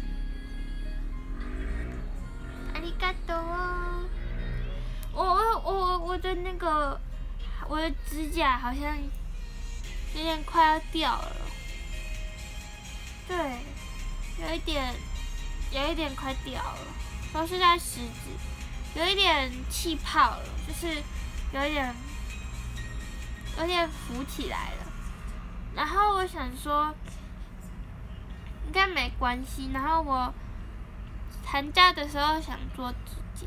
ありがとう。我我我我的那个我的指甲好像有点快要掉了，对，有一点有一点快掉了，都是在食指，有一点气泡了，就是有一点有点浮起来了。然后我想说应该没关系，然后我寒假的时候想做指甲，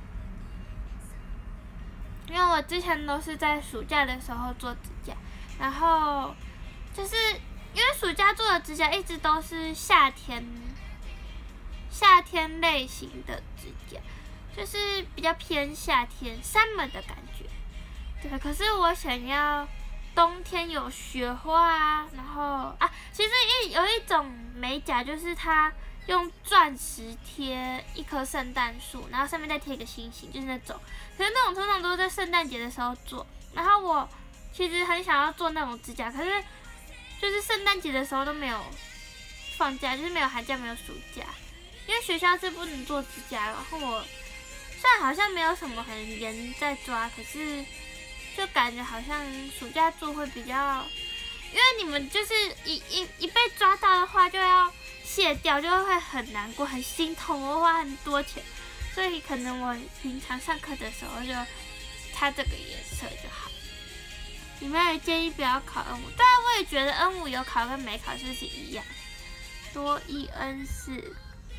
因为我之前都是在暑假的时候做指甲，然后就是因为暑假做的指甲一直都是夏天夏天类型的指甲，就是比较偏夏天 summer 的感觉。对，可是我想要冬天有雪花啊，然后啊，其实一有一种美甲就是它用钻石贴一棵圣诞树，然后上面再贴一个星星，就是那种。可是那种通常都是在圣诞节的时候做，然后我其实很想要做那种指甲，可是就是圣诞节的时候都没有放假，就是没有寒假，没有暑假，因为学校是不能做指甲。然后我虽然好像没有什么很严在抓，可是就感觉好像暑假做会比较，因为你们就是一一一被抓到的话就要卸掉，就会很难过，很心痛，我花很多钱，所以可能我平常上课的时候就擦这个颜色就好。你们也建议不要考 N 五，当然我也觉得 N 五有考跟没考是是一样。多一 N 四，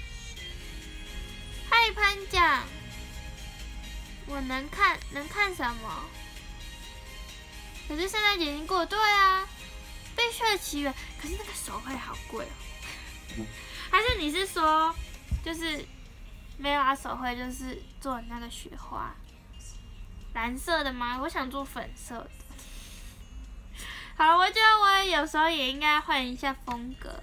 嗨潘酱，我能看能看什么？可是圣诞节已经过，对啊，被血奇缘，可是那个手绘好贵哦。还是你是说，就是没有啊？手绘就是做那个雪花，蓝色的吗？我想做粉色的。好了，我觉得我有时候也应该换一下风格。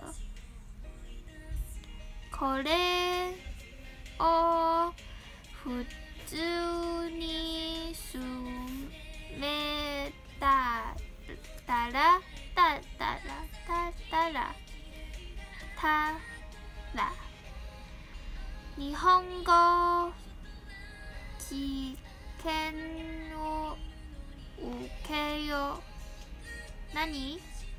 これを普通に住めたらたたらたたらたら日本語試験を受けよう。何？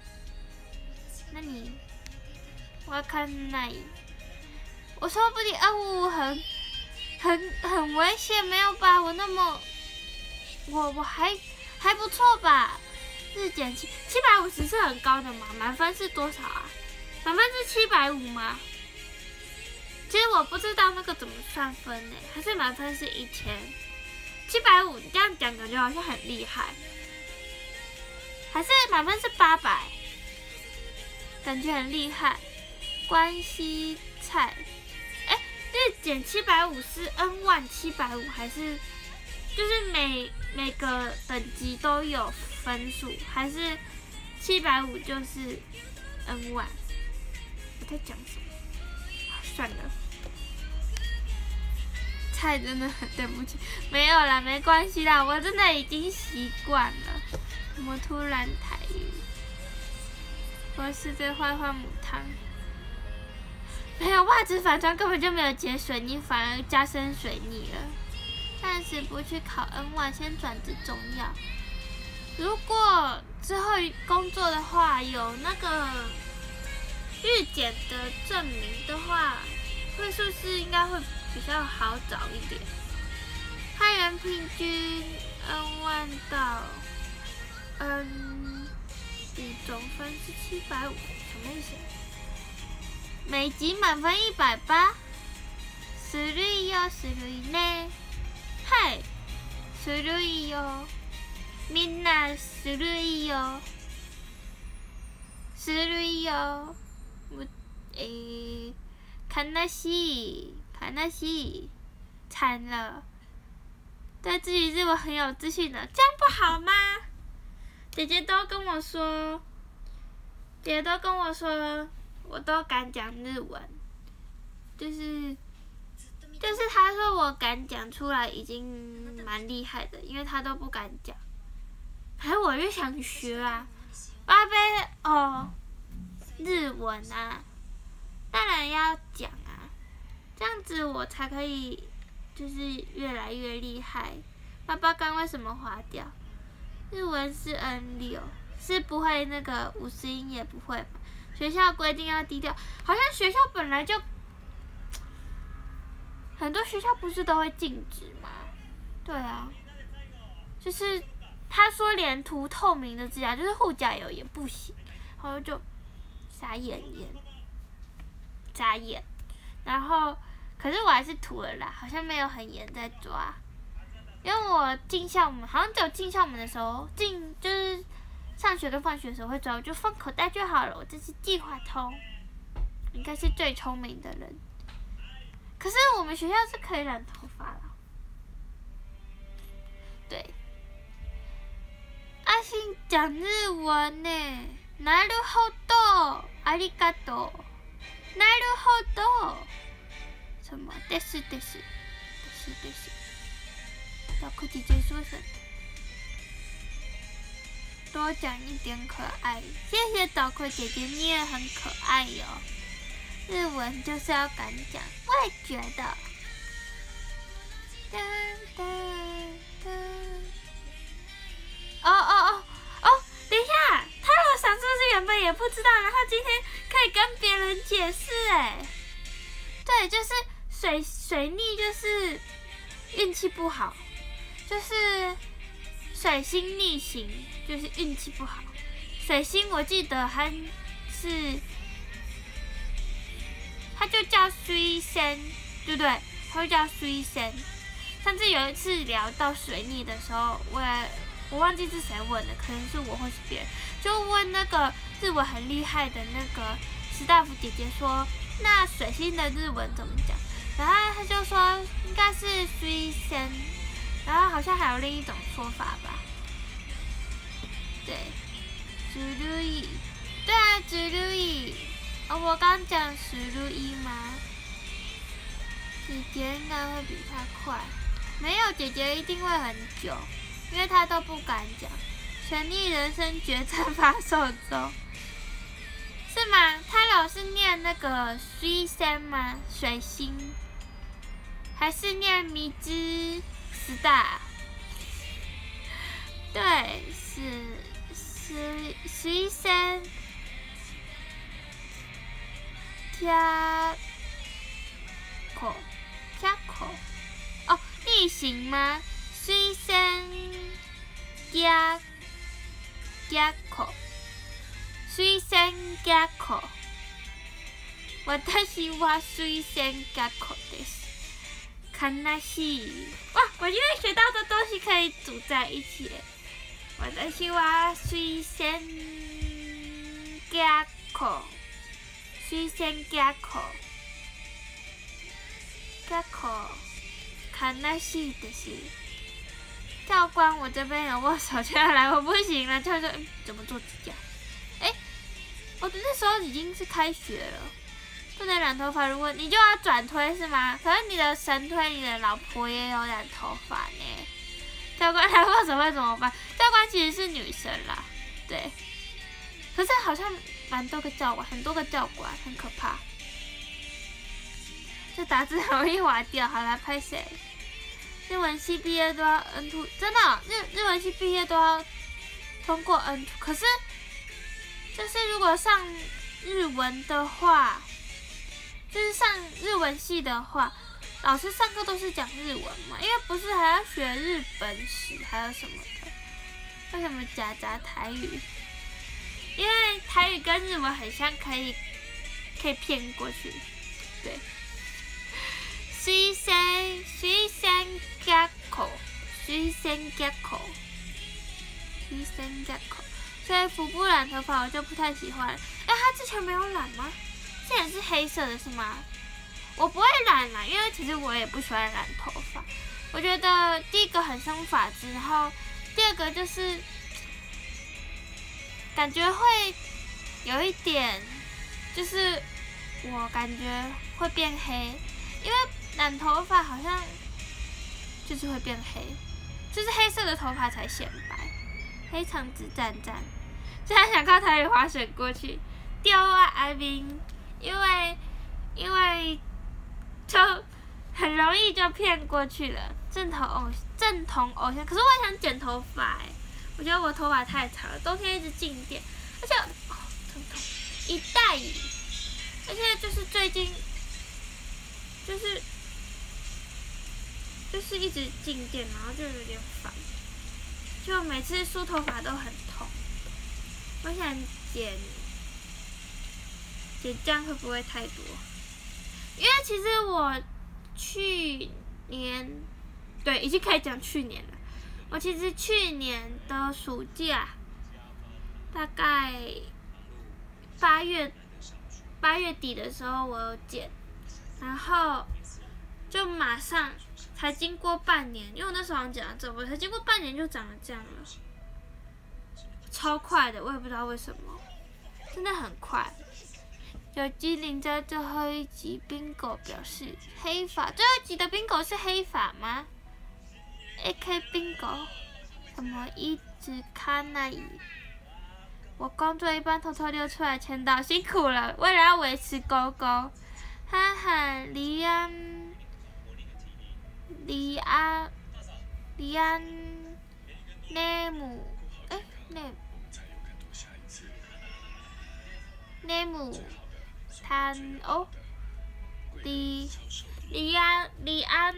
何？わかんない。我说不定 N 五很很很危险，没有吧？我那么我我还还不错吧？日检七七百五十是很高的吗？满分是多少啊？满分是七百五吗？其实我不知道那个怎么算分呢？还是满分是一千？七百五，你这样讲感觉好像很厉害。还是满分是八百，感觉很厉害。关西菜，哎，日检七百五是 N 一七百五还是就是每每个等级都有分数，还是七百五就是 N 一？我在讲什么？算了，菜真的很对不起，没有啦，没关系啦，我真的已经习惯了。怎么突然台语？我是这坏坏母汤。没有袜子反穿根本就没有结水逆，反而加深水逆了。暂时不去考 N 一，先转职重要。如果之后工作的话，有那个日检的证明的话，会是不是应该会比较好找一点？汉人平均 N 一到嗯，五总分是七百五，什么意思？每集满分一百八，するいよするいね。はい、するいよ。みんなするいよ。するいよ。む诶，悲しい，悲しい，惨了。对自己日文很有自信的，这样不好吗？姐姐都跟我说，姐姐都跟我说，我都敢讲日文，就是就是她说我敢讲出来已经蛮厉害的，因为她都不敢讲， 哎，我就想学啊，八杯哦，日文啊，当然要讲啊，这样子我才可以就是越来越厉害。爸爸刚为什么划掉？日文是 N 六，是不会那个五十音也不会嘛。学校规定要低调，好像学校本来就很多学校不是都会禁止吗？对啊，就是他说连涂透明的指甲，就是护甲油也不行，然后就傻眼眼，眨眼，然后可是我还是涂了啦，好像没有很严在抓，因为我进校门，好像只有进校门的时候，进就是上学跟放学的时候会抓，我就放口袋就好了。我这是计划通，应该是最聪明的人。可是我们学校是可以染头发了，对。阿信讲日文呢，なるほど、ありがとう、なるほど。什么？ですです，ですです。到课姐姐说什么？多讲一点可爱，谢谢岛葵姐姐，你也很可爱哟、哦。日文就是要敢讲，我也觉得。噔噔噔。哦哦哦哦，等一下，他我想是不是原本也不知道，然后今天可以跟别人解释哎。对，就是水水逆就是运气不好，就是水星逆行就是运气不好。水星我记得还是，它就叫水仙，对不对？它就叫水仙。上次有一次聊到水逆的时候，我也我忘记是谁问的，可能是我或是别人，就问那个日文很厉害的那个史大夫姐姐说，那水星的日文怎么讲？然后他就说应该是水仙，然后好像还有另一种说法吧。对，ずるい，对啊，ずるい。哦，我刚讲ずるい吗？姐姐应该会比他快，没有，姐姐一定会很久，因为她都不敢讲。权力人生决战发售中，是吗？他老是念那个水仙吗？水星，还是念米之十大？对，是是水仙加口加口哦，逆行吗？水仙加加口。水仙加口，私は水仙加口です。悲しい。哇，我今天学到的东西可以组在一起。私は水仙加口，水仙加口，加口，悲しいです。教官，我这边有握手券来，我不行了。教授、嗯，怎么做指甲？哎，我的那时候已经是开学了，不能染头发。如果你就要转推是吗？可是你的神推，你的老婆也有染头发呢。教官来握手会怎么办？教官其实是女生啦，对。可是好像蛮多个教官，很多个教官，很可怕。这打字很容易划掉。好啦，拍谁？日文系毕业都要 N 二， 真的、哦、日日文系毕业都要通过 N 二， 可是就是如果上日文的话，就是上日文系的话，老师上课都是讲日文嘛，因为不是还要学日本史还有什么的，为什么夹杂台语？因为台语跟日文很像，可以可以骗过去，对。水仙水仙加口，水仙加口，水仙加口。所以服不染头发我就不太喜欢。哎，他之前没有染吗？之前是黑色的是吗？我不会染啦，因为其实我也不喜欢染头发。我觉得第一个很伤发质，然后第二个就是感觉会有一点，就是我感觉会变黑，因为染头发好像就是会变黑，就是黑色的头发才显白， 黑长直站站。现在想靠台语滑水过去，丢啊阿兵，因为因为就很容易就骗过去了。正统偶正统偶像，可是我想剪头发哎，我觉得我头发太长了，冬天一直静电，而且哦疼痛一代语，而且就是最近就是就是一直静电，然后就有点烦，就每次梳头发都很痛。我想剪剪这样会不会太多？因为其实我去年对已经可以讲去年了。我其实去年的暑假大概八月八月底的时候我有剪，然后就马上才经过半年，因为我那时候好像剪了这波，才经过半年就长了这样了。超快的，我也不知道为什么，真的很快。有机灵在最后一集 bingo 表示黑发，最后一集的 bingo 是黑发吗 ？A K bingo 怎么一直看那里？我工作一半偷偷溜出来签到，辛苦了，为了要维持勾勾。哈哈，李安，李安，李安，内姆，哎，内姆。内姆，谭哦，李李安李安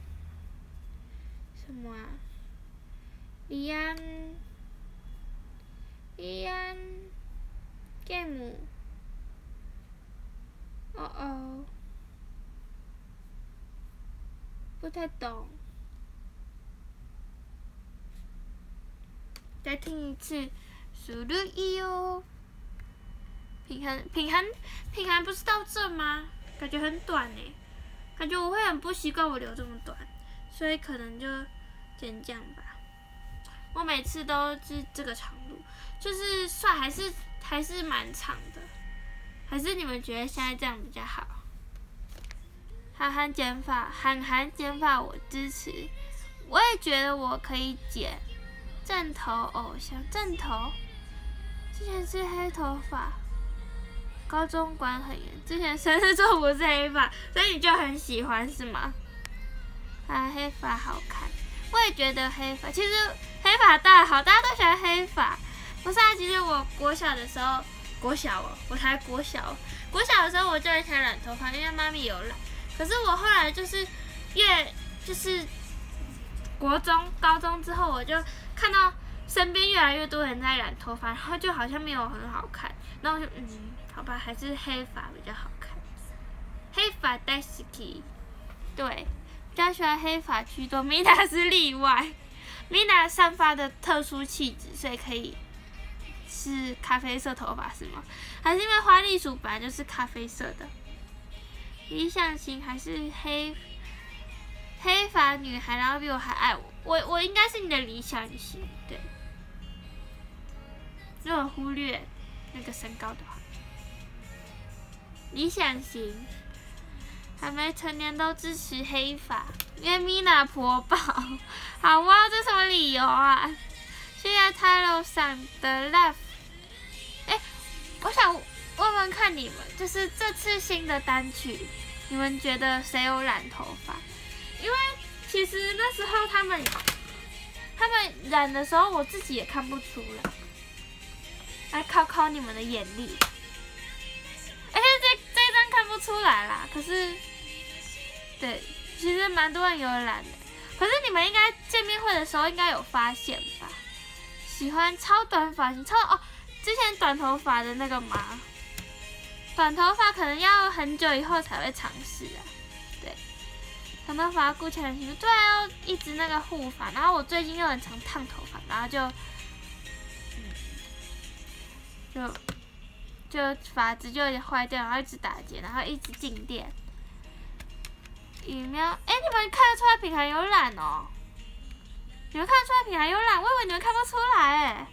什么啊？李安李安 game， 哦哦，不太懂，再听一次，苏鲁伊哦。平衡平衡平衡不是到这吗？感觉很短呢，感觉我会很不习惯我留这么短，所以可能就剪这样吧。我每次都是这个长度，就是算还是还是蛮长的，还是你们觉得现在这样比较好？韩寒剪发，韩寒剪发我支持，我也觉得我可以剪正头偶像正头，之前是黑头发。高中管很严，之前生日做不是黑发，所以你就很喜欢是吗？啊，黑发好看，我也觉得黑发，其实黑发大好，大家都喜欢黑发。不是啊，其实我国小的时候，国小哦，我才国小，国小的时候我就很想染头发，因为妈咪有染。可是我后来就是越就是国中、高中之后，我就看到身边越来越多人在染头发，然后就好像没有很好看，然后我就嗯。好吧，还是黑发比较好看。黑发大好き，对，比较喜欢黑发居多。米娜是例外，米娜散发的特殊气质，所以可以是咖啡色头发是吗？还是因为花栗鼠本来就是咖啡色的？理想型还是黑黑发女孩，然后比我还爱我，我我应该是你的理想型，对。如果忽略那个身高的话。理想型，还没成年都支持黑发，因为米娜婆宝。好啊，这什么理由啊？谢谢泰勒上的 love。哎，我想问问看你们，就是这次新的单曲，你们觉得谁有染头发？因为其实那时候他们他们染的时候，我自己也看不出来。来考考你们的眼力。而且这这一张看不出来啦，可是，对，其实蛮多人有染的。可是你们应该见面会的时候应该有发现吧？喜欢超短发型，超哦，之前短头发的那个吗？短头发可能要很久以后才会尝试啊。对，长头发顾起来很辛苦，对啊，要一直那个护发。然后我最近又很常烫头发，然后就，嗯，就。就发质就有点坏掉，然后一直打结，然后一直静电。羽喵，哎、欸，你们看得出来品涵有染哦？你们看得出来品涵有染？我以为你们看不出来哎。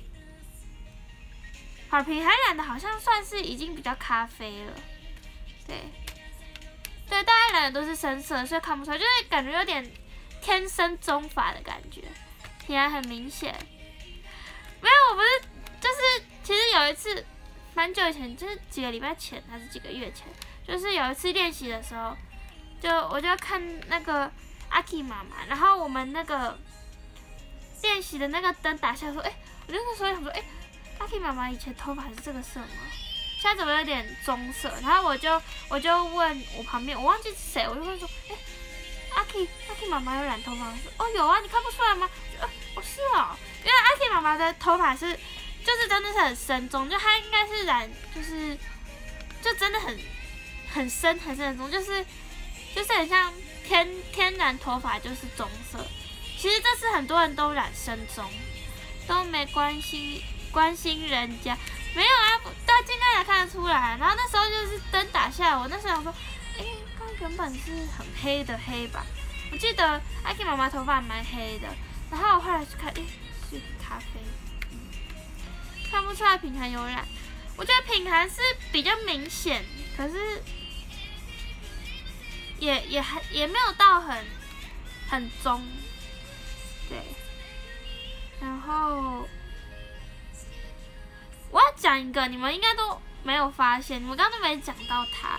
好，品涵染的好像算是已经比较咖啡了。对，对，大家染的都是深色，所以看不出来，就是感觉有点天生棕发的感觉。品涵很明显。没有， 我不是就是其实有一次蛮久以前，就是几个礼拜前还是几个月前，就是有一次练习的时候，就我就看那个阿 K 妈妈，然后我们那个练习的那个灯打下来说，哎、欸，我就那时候想说，哎、欸，阿 K 妈妈以前头发是这个色吗？现在怎么有点棕色？然后我就我就问我旁边，我忘记是谁，我就问说，哎、欸，阿 K 阿 K 妈妈有染头发吗？哦有啊，你看不出来吗？呃，哦是哦，因为阿 K 妈妈的头发是，就是真的是很深棕，就她应该是染，就是就真的很很深很深的棕，就是就是很像天天然头发就是棕色。其实这次很多人都染深棕，都没关系关心人家。没有啊，大家应该也看得出来。然后那时候就是灯打下来，我那时候想说，哎，刚原本是很黑的黑吧？我记得阿 K 妈妈头发蛮黑的，然后我后来去看，哎，是咖啡，嗯，看不出来品涵有染。我觉得品涵是比较明显，可是也也还也没有到很很棕，对。然后。我要讲一个，你们应该都没有发现，你们刚刚都没讲到他，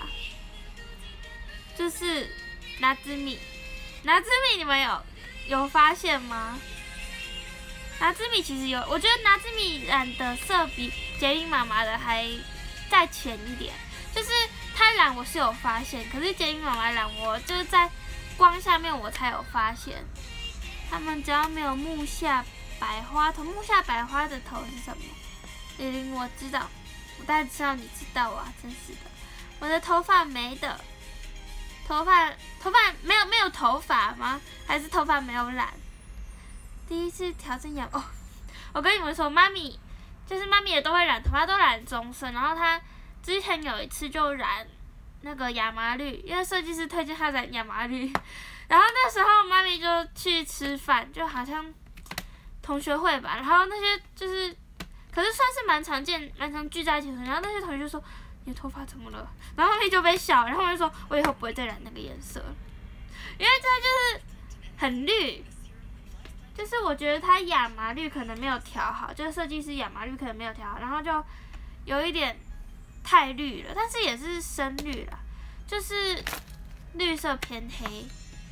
就是拿兹米，拿兹米，你们有有发现吗？拿兹米其实有，我觉得拿兹米染的色比杰林妈妈的还再浅一点，就是他染我是有发现，可是杰林妈妈染我就是在光下面我才有发现。他们只要没有木下百花头，木下百花的头是什么？玲玲，我知道，我当然知道你知道啊，真是的。我的头发没的，头发头发没有没有头发吗？还是头发没有染？第一次调整染哦，我跟你们说，妈咪就是妈咪也都会染头发，都染棕色。然后她之前有一次就染那个亚麻绿，因为设计师推荐她染亚麻绿。然后那时候妈咪就去吃饭，就好像同学会吧，然后那些就是。可是算是蛮常见、蛮常聚在一起的，然后那些同学就说：“你的头发怎么了？”然后后面就被笑，然后我就说：“我以后不会再染那个颜色了，因为它就是很绿，就是我觉得它亚麻绿可能没有调好，就是设计师亚麻绿可能没有调好，然后就有一点太绿了，但是也是深绿啦，就是绿色偏黑，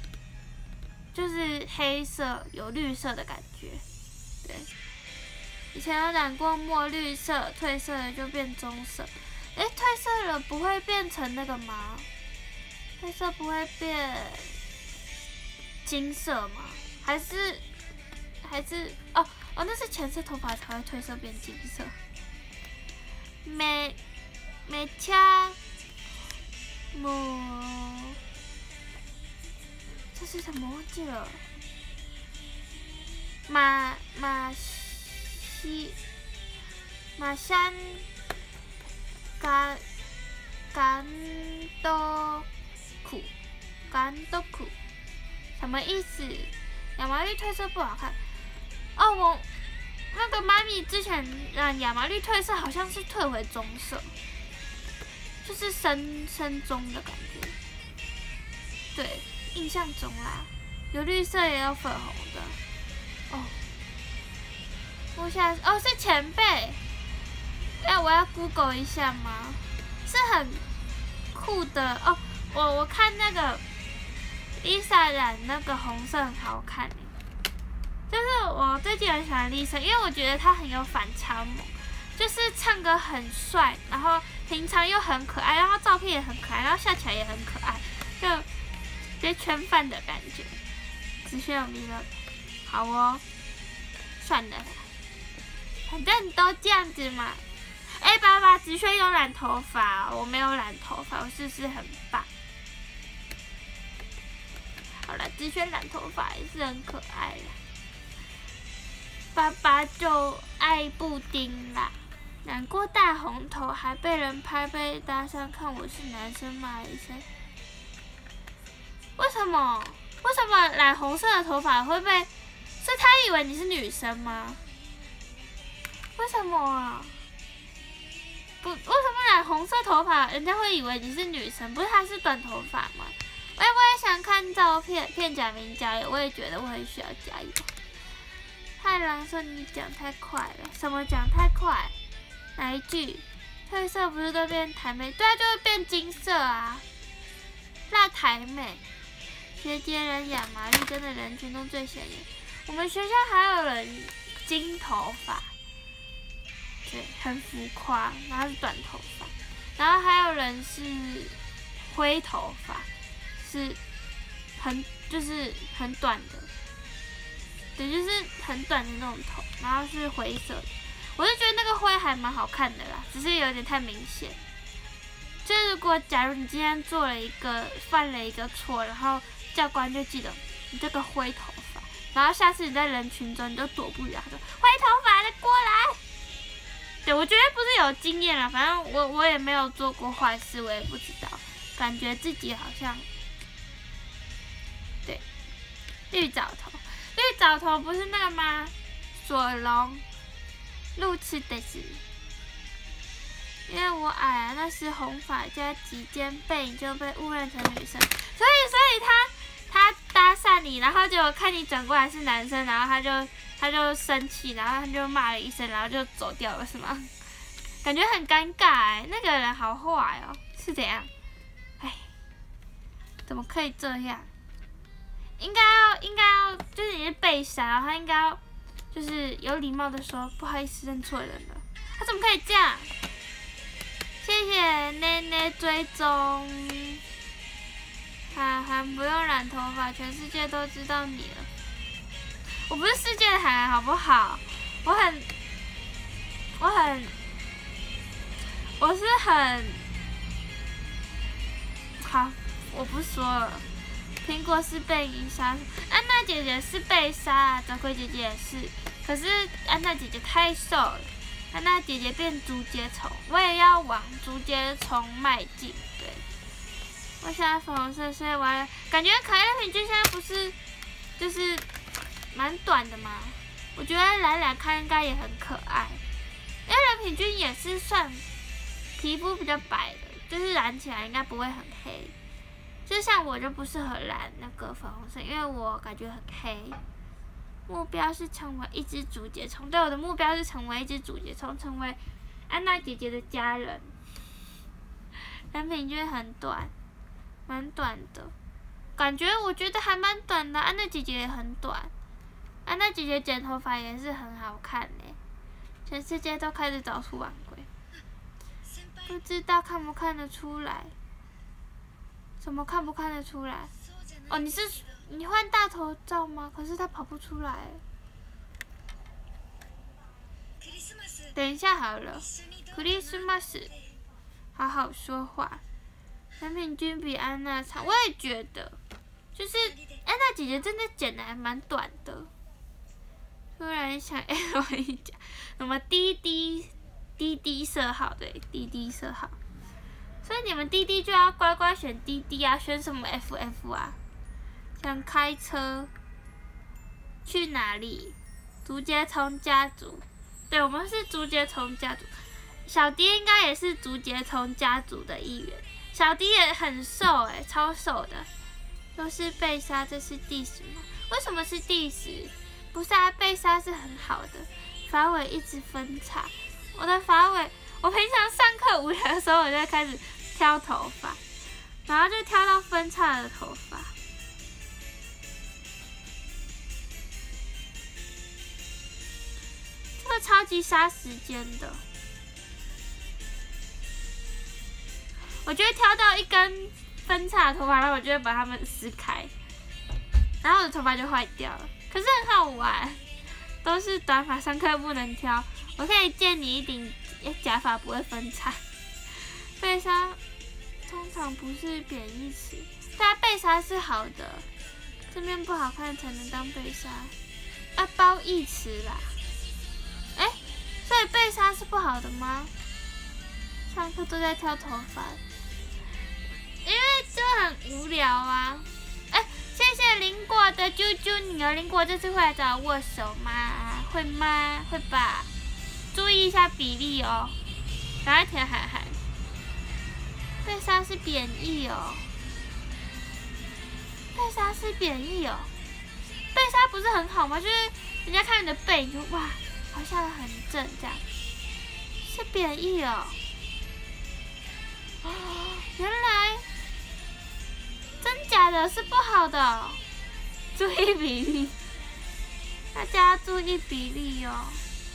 就是黑色有绿色的感觉，对。”以前有染过墨绿色，褪色了就变棕色。哎，褪色了不会变成那个吗？褪色不会变金色吗？还是还是哦哦，那是浅色头发才会褪色变金色。美美恰么？这是什么？忘记了。马马。马山甘甘多苦甘多苦什么意思？亚麻绿褪色不好看哦。我那个妈咪之前染亚麻绿褪色，好像是褪回棕色，就是深深棕的感觉。对，印象中啦，有绿色也有粉红的哦。木下哦是前辈，哎我要 Google 一下吗？是很酷的哦。我我看那个 Lisa 染那个红色很好看，就是我最近很喜欢 Lisa， 因为我觉得她很有反差萌，就是唱歌很帅，然后平常又很可爱，然后照片也很可爱，然后笑起来也很可爱，就直接圈饭的感觉。子轩有迷了，好哦，算了。反正都这样子嘛。哎、欸，爸爸，子轩有染头发，我没有染头发，我是不是很棒？好了，子轩染头发也是很可爱啦。爸爸就爱布丁啦，染过大红头，还被人拍背搭讪，看我是男生骂了一声。为什么？为什么染红色的头发会被？是他以为你是女生吗？为什么啊？不，为什么染红色头发，人家会以为你是女生？不是她是短头发吗？哎，我也想看照片，片假名加油，我也觉得我很需要加油。 太郎说你讲太快了，什么讲太快？哪一句？褪色不是都变台妹？对啊，就会变金色啊。那台妹，学姐人养麻绿真的人群中最显眼。我们学校还有人金头发，对，很浮夸，然后是短头发，然后还有人是灰头发，是很就是很短的，对，就是很短的那种头，然后是灰色的。我就觉得那个灰还蛮好看的啦，只是有点太明显。就是如果假如你今天做了一个犯了一个错，然后教官就记得你这个灰头发，然后下次你在人群中你就躲不了，说灰头发的过来。对，我觉得不是有经验啦，反正我我也没有做过坏事，我也不知道，感觉自己好像对绿藻头，绿藻头不是那个吗？索隆。路痴的是，因为我矮啊，那时红发加及肩背影就被误认成女生，所以所以他他搭讪你，然后结果看你转过来是男生，然后他就他就生气，然后他就骂了一声，然后就走掉了，是吗？感觉很尴尬哎，那个人好坏哦，是怎样？哎，怎么可以这样？应该要应该要就是你是被杀，然后他应该要。就是有礼貌的说，不好意思，认错人了。他怎么可以这样？谢谢内内追踪，涵涵不用染头发，全世界都知道你了。我不是世界的涵涵，好不好？我很，我很，我是很，好，我不说了。苹果是被银杀，安娜姐姐是被杀，小葵姐姐也是。可是安娜姐姐太瘦了，安娜姐姐变竹节虫，我也要往竹节虫迈进。对，我现在粉红色，所以完了，感觉可爱的平均现在不是就是蛮短的吗？我觉得染染看应该也很可爱，因为蓝平均也是算皮肤比较白的，就是染起来应该不会很黑。就像我就不适合染那个粉红色，因为我感觉很黑。目标是成为一只竹节虫，对，我的目标是成为一只竹节虫，成为安娜姐姐的家人。蓝平均很短，蛮短的，感觉我觉得还蛮短的。安娜姐姐也很短，安娜姐姐剪头发也是很好看呢。全世界都开始找出晚归，不知道看不看得出来。怎么看不看得出来？哦，你是你换大头照吗？可是他跑不出来。等一下好了 ，Christmas， 好好说话。蓝平均比安娜长，我也觉得，就是安娜姐姐真的剪得还蛮短的。突然想，哎、欸，我跟你讲，什么滴滴滴滴色号，对，滴滴色号。所以你们滴滴就要乖乖选滴滴啊，选什么 F F 啊？想开车去哪里？竹节虫家族，对，我们是竹节虫家族。小迪应该也是竹节虫家族的一员。小迪也很瘦哎、欸，超瘦的。都是被杀，这是第十吗？为什么是第十？不是啊，被杀是很好的。发尾一直分叉，我的发尾。我平常上课无聊的时候，我就会开始挑头发，然后就挑到分叉的头发。这个超级杀时间的，我就会挑到一根分叉的头发，然后我就会把它们撕开，然后我的头发就坏掉了。可是很好玩，都是短发，上课不能挑。我可以借你一顶。假发不会分叉，被杀通常不是贬义词，但被杀是好的，正面不好看才能当被杀，啊褒义词啦，哎、欸，所以被杀是不好的吗？上课都在挑头发，因为就很无聊啊。哎、欸，谢谢林果的啾啾女儿，林果这次会来找我握手吗？会吗？会吧。注意一下比例哦，赶快填涵涵。被杀是贬义哦，被杀是贬义哦，被杀不是很好吗？就是人家看你的背，你就哇，好像很正这样，是贬义哦。哦，原来真假的是不好的哦，注意比例，大家注意比例哦。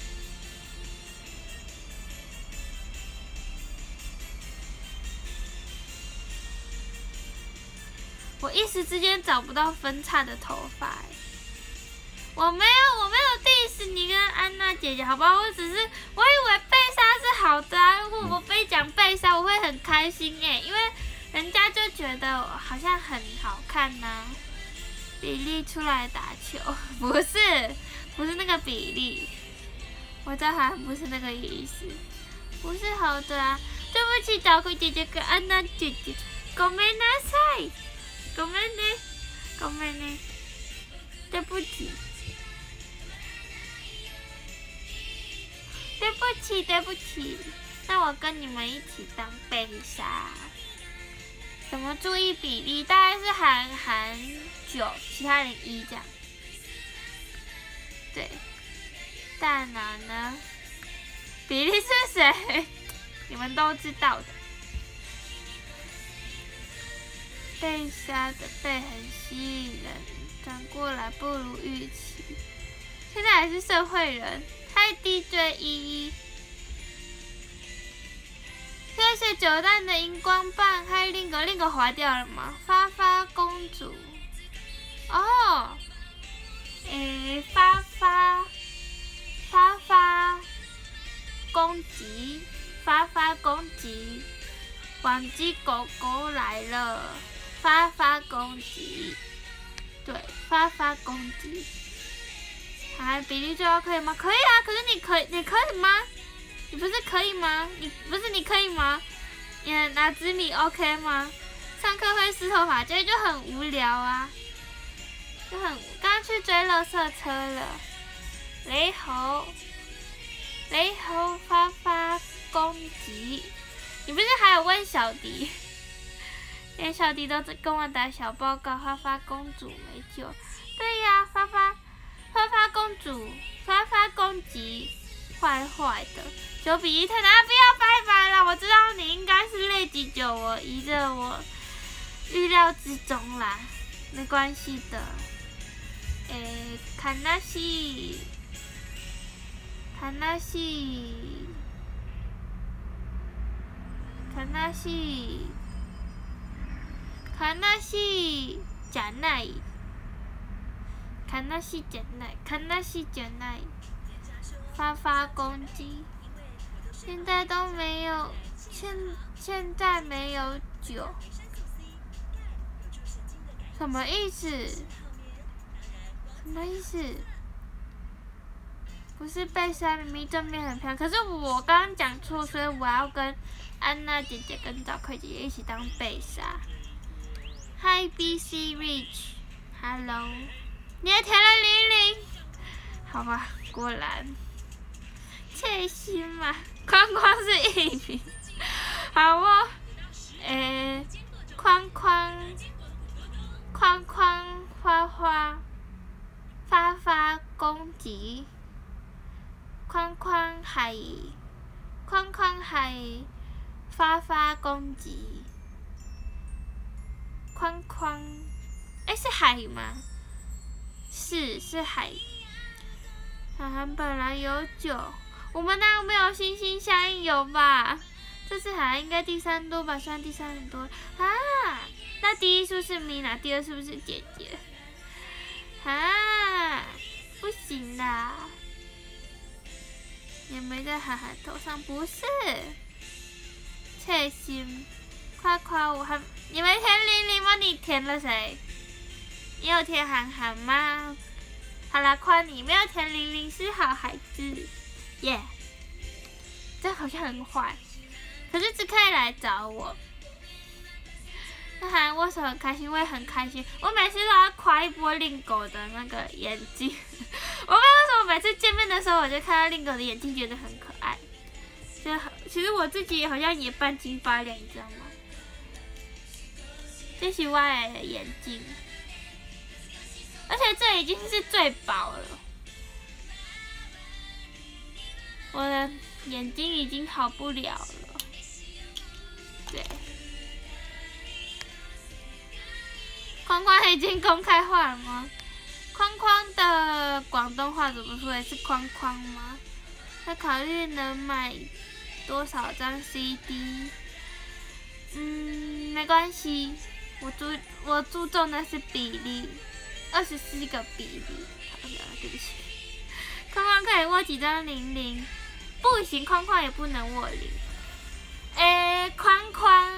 我一时之间找不到分叉的头发，我没有，我没有 diss 你跟安娜姐姐，好不好？我只是，我以为被杀是好的啊，如果我被讲被杀，我会很开心哎，因为人家就觉得我好像很好看呐、啊。比利出来打球，不是，不是那个比利，我知道好像不是那个意思，不是好的啊，对不起，小葵姐姐跟安娜姐姐，ごめんなさい。ごめんね，ごめんね，对不起，对不起，对不起。那我跟你们一起当被杀。怎么注意比例？大概是含含九，其他人一这样。对，大脑呢？比利是谁？你们都知道的。被杀的背很吸引人，转过来不如预期。现在还是社会人，太低追依依。谢谢九蛋的荧光棒，还有另一个另一个划掉了吗？发发公主，哦，诶，发发发发攻击，发发攻击，网机狗狗来了。发发攻击，对，发发攻击。还比例最高可以吗？可以啊，可是你可以，你可以吗？你不是可以吗？你不是你可以吗？你拿紫米 OK 吗？上课会湿头发，这就很无聊啊，就很。刚去追垃圾车了。雷猴，雷猴发发攻击。你不是还有问小迪？连小迪都跟我打小报告，发发公主没救。对呀、啊，发发发发公主，发发攻击，坏坏的。九比一，太难，不要拜拜了。我知道你应该是累积九我一的，我预料之中啦，没关系的。诶，看那戏，看那戏，看那戏。看那戏假奈，看那戏假奈，看那戏假奈，发发攻击，现在都没有，现现在没有酒，什么意思？什么意思？不是被杀，明明正面很漂亮，可是我刚刚讲错，所以我要跟安娜姐姐跟早葵姐姐一起当被杀。Hi B C Rich，Hello， 你也填了零零，好吧，果然，切心嘛，框框是一名，好哦，诶，框框，框框花花，发发攻击，框框海，框框海，发发攻击。框框，哎，是海吗？是是海。涵涵本来有九，我们哪有没有心心相印有吧？这次涵涵应该第三多吧，虽然第三很多啊。那第一是不是米娜？第二是不是姐姐？啊，不行啦，也没在涵涵头上，不是。切心，夸夸我还。你没填零零吗？你填了谁？你有填涵涵吗？好啦，夸你没有填零零是好孩子，耶、yeah ！这好像很坏，可是只可以来找我。那涵我手很开心，我也很开心。我每次都要夸一波令狗的那个眼睛。我不知道为什么每次见面的时候，我就看到令狗的眼睛，觉得很可爱。就其实我自己好像也半斤八两，你知道吗？这是我的眼睛，而且这已经是最薄了。 我的眼睛已经好不了了。对，框框已经公开化了吗？框框的广东话怎么说？也是框框吗？在考虑能买多少张 C D？ 嗯，没关系，我注我注重的是比例，二十四个比例。好的，对不起。框框可以握几张零零？不行，框框也不能握零。诶，框框，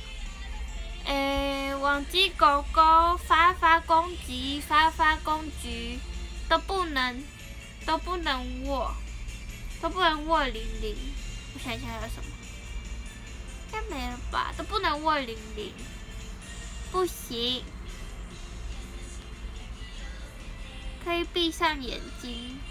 诶，网鸡狗狗、发发公鸡、发发公橘都不能，都不能握，都不能握零零。我想一下还有什么？应该没了吧？都不能握零零，不行。可以闭上眼睛。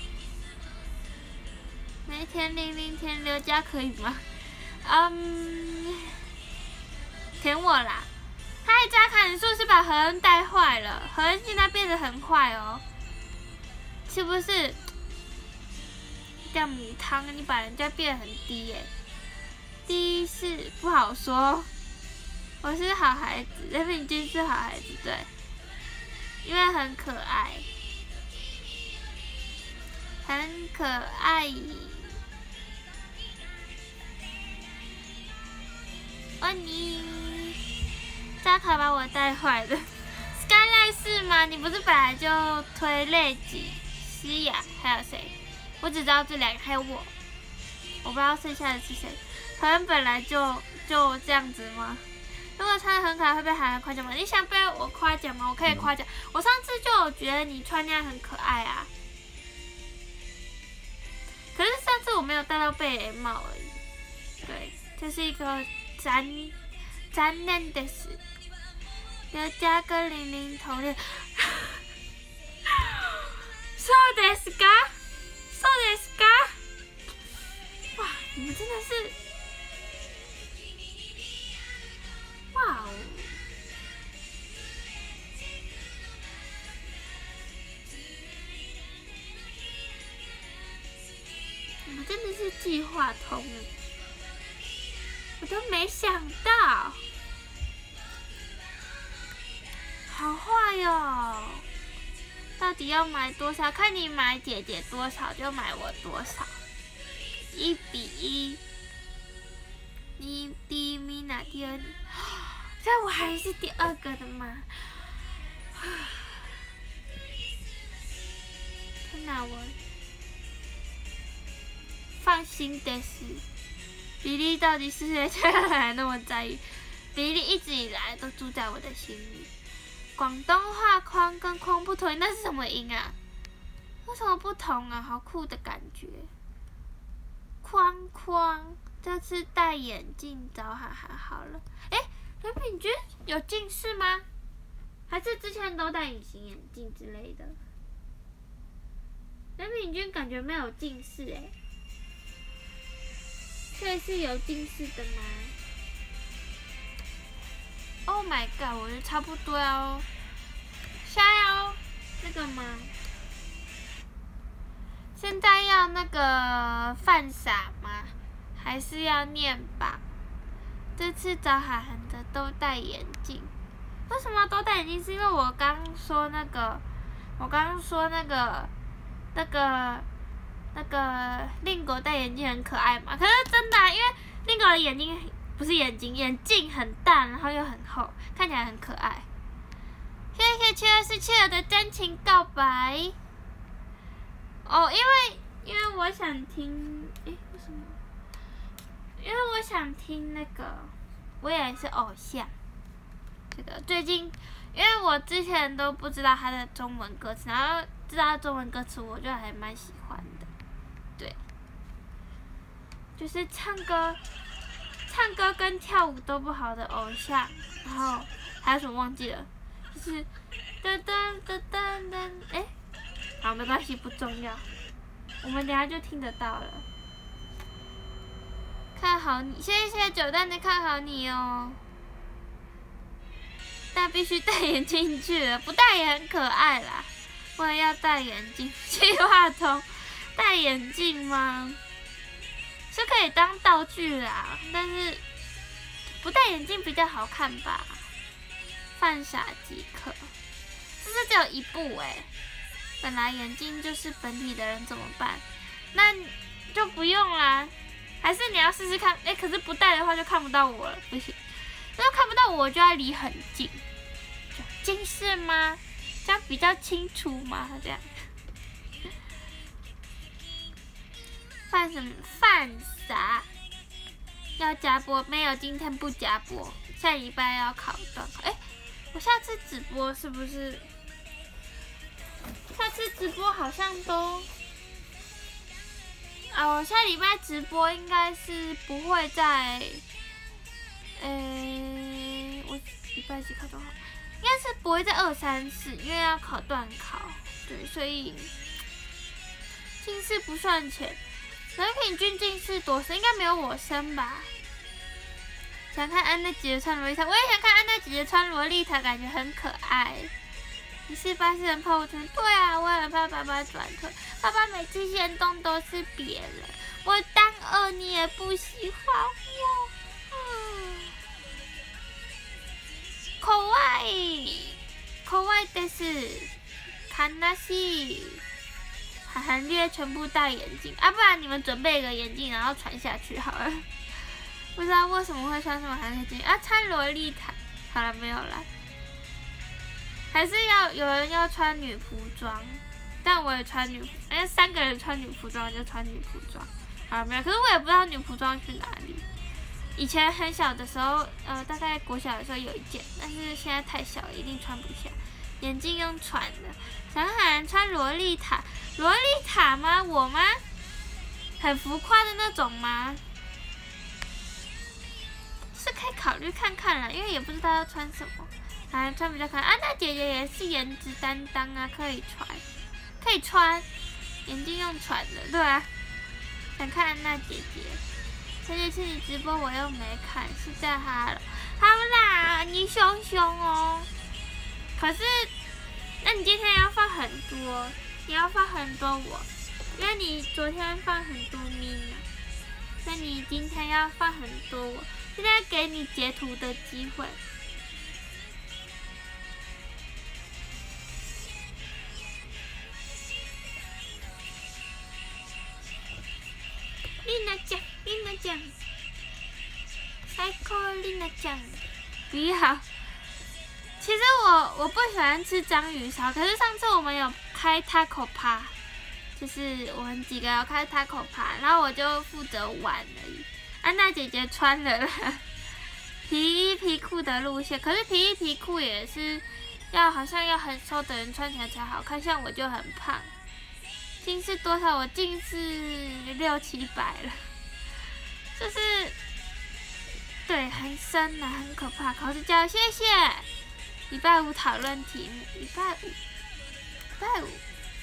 没填零零填刘家可以吗？嗯，填我啦。嗨，扎卡，你是不是把何恩带坏了？何恩现在变得很坏哦，是不是？这样母汤，你把人家变得很低耶。低是不好说。我是好孩子，人品君是好孩子，对，因为很可爱，很可爱。哦你，扎卡把我带坏了。Skyline 是吗？你不是本来就推类几、西雅，还有谁？我只知道这两个，还有我，我不知道剩下的是谁。可能本来就就这样子吗？如果穿得很可爱，会被涵涵夸奖吗？你想被我夸奖吗？我可以夸奖。我上次就有觉得你穿那样很可爱啊。可是上次我没有戴到贝雷帽而已。对，这是一个残残念的事。刘家跟玲玲同恋。そうですか？そうですか？哇，你们真的是，哇哦！你们真的是计划通了，我都没想到，好坏哟！到底要买多少？看你买姐姐多少就买我多少，一比一。你第一名哪？第二名？这我还是第二个的吗？天哪，我放心的是，比利到底是谁才那么在意？比利一直以来都住在我的心里。广东话框跟框不同，那是什么音啊？为什么不同啊？好酷的感觉。框框，这次戴眼镜找涵涵好了。哎，任品君有近视吗？还是之前都戴隐形眼镜之类的？任品君感觉没有近视哎，所以是有近视的吗？ Oh my god！ 我觉得差不多要下要那个吗？现在要那个犯傻吗？还是要念吧？这次找涵涵的都戴眼镜，为什么都戴眼镜？是因为我刚说那个，我刚刚说那个，那个，那个令狗戴眼镜很可爱嘛？可是真的、啊，因为令狗的眼睛。 不是眼睛，眼镜很大，然后又很厚，看起来很可爱。谢谢七二四七儿的真情告白。哦，因为因为我想听，诶，为什么？因为我想听那个，我也是偶像。这个最近，因为我之前都不知道他的中文歌词，然后知道中文歌词，我就还蛮喜欢的。对，就是唱歌。 唱歌跟跳舞都不好的偶像，然后还有什么忘记了？就是噔噔噔噔噔，哎，好，没关系，不重要，我们等下就听得到了。看好你，谢谢九蛋的看好你哦。但必须戴眼镜去了，不戴也很可爱啦。我也要戴眼镜，计划通，戴眼镜吗？ 是可以当道具啦，但是不戴眼镜比较好看吧？犯傻即可，这是只有一部哎、欸。本来眼镜就是本体的人怎么办？那就不用啦。还是你要试试看？哎、欸，可是不戴的话就看不到我了，不行。那看不到我就要离很近。近视吗？这样比较清楚吗？这样。犯什么？犯傻？要加播？没有，今天不加播。下礼拜要考段考。哎、欸，我下次直播是不是？下次直播好像都啊，我下礼拜直播应该是不会在，呃、欸，我礼拜几考多少？应该是不会在二三四，因为要考段考，对，所以近视不算钱。人平均近视多深？应该没有我深吧？想看安娜姐姐穿萝莉塔，我也想看安娜姐姐穿萝莉塔，感觉很可爱。你是巴士人怕我转？对啊，我很怕爸爸转腿。爸爸每次行动都是别人，我当二你也不喜欢我。嗯，可愛い，可愛いです。悲しい。韩略全部戴眼镜啊，不然你们准备一个眼镜，然后传下去好了。不知道为什么会穿什么韩略镜啊？穿萝莉塔。好了，没有了。还是要有人要穿女仆装，但我也穿女仆，哎，三个人穿女仆装就穿女仆装，好没有？可是我也不知道女仆装去哪里。以前很小的时候，呃，大概国小的时候有一件，但是现在太小了，一定穿不下。眼镜用传的，想喊穿萝莉塔，萝莉塔吗？我吗？很浮夸的那种吗？是可以考虑看看啦，因为也不知道要穿什么。啊，穿比较可爱。安娜姐姐也是颜值担当啊，可以穿，可以穿，眼镜用传的，对啊。想看安娜姐姐，前几次你直播我又没看，是在哈喽。好啦，你凶凶哦。可是，那你今天要放很多，你要放很多我，因为你昨天放很多咪嘛，所以你今天要放很多我。现在给你截图的机会。丽娜酱，丽娜酱，最高丽娜酱，不要。其实我我不喜欢吃章鱼烧，可是上次我们有开 taco 趴，就是我们几个要开 taco 趴，然后我就负责玩而已。安娜姐姐穿了啦皮衣皮裤的路线，可是皮衣皮裤也是要好像要很瘦的人穿起来才好看，像我就很胖。近视多少？我近视六七百了，就是对很深啊，很可怕。考试教谢谢。礼拜五讨论题目，礼拜五，礼拜五，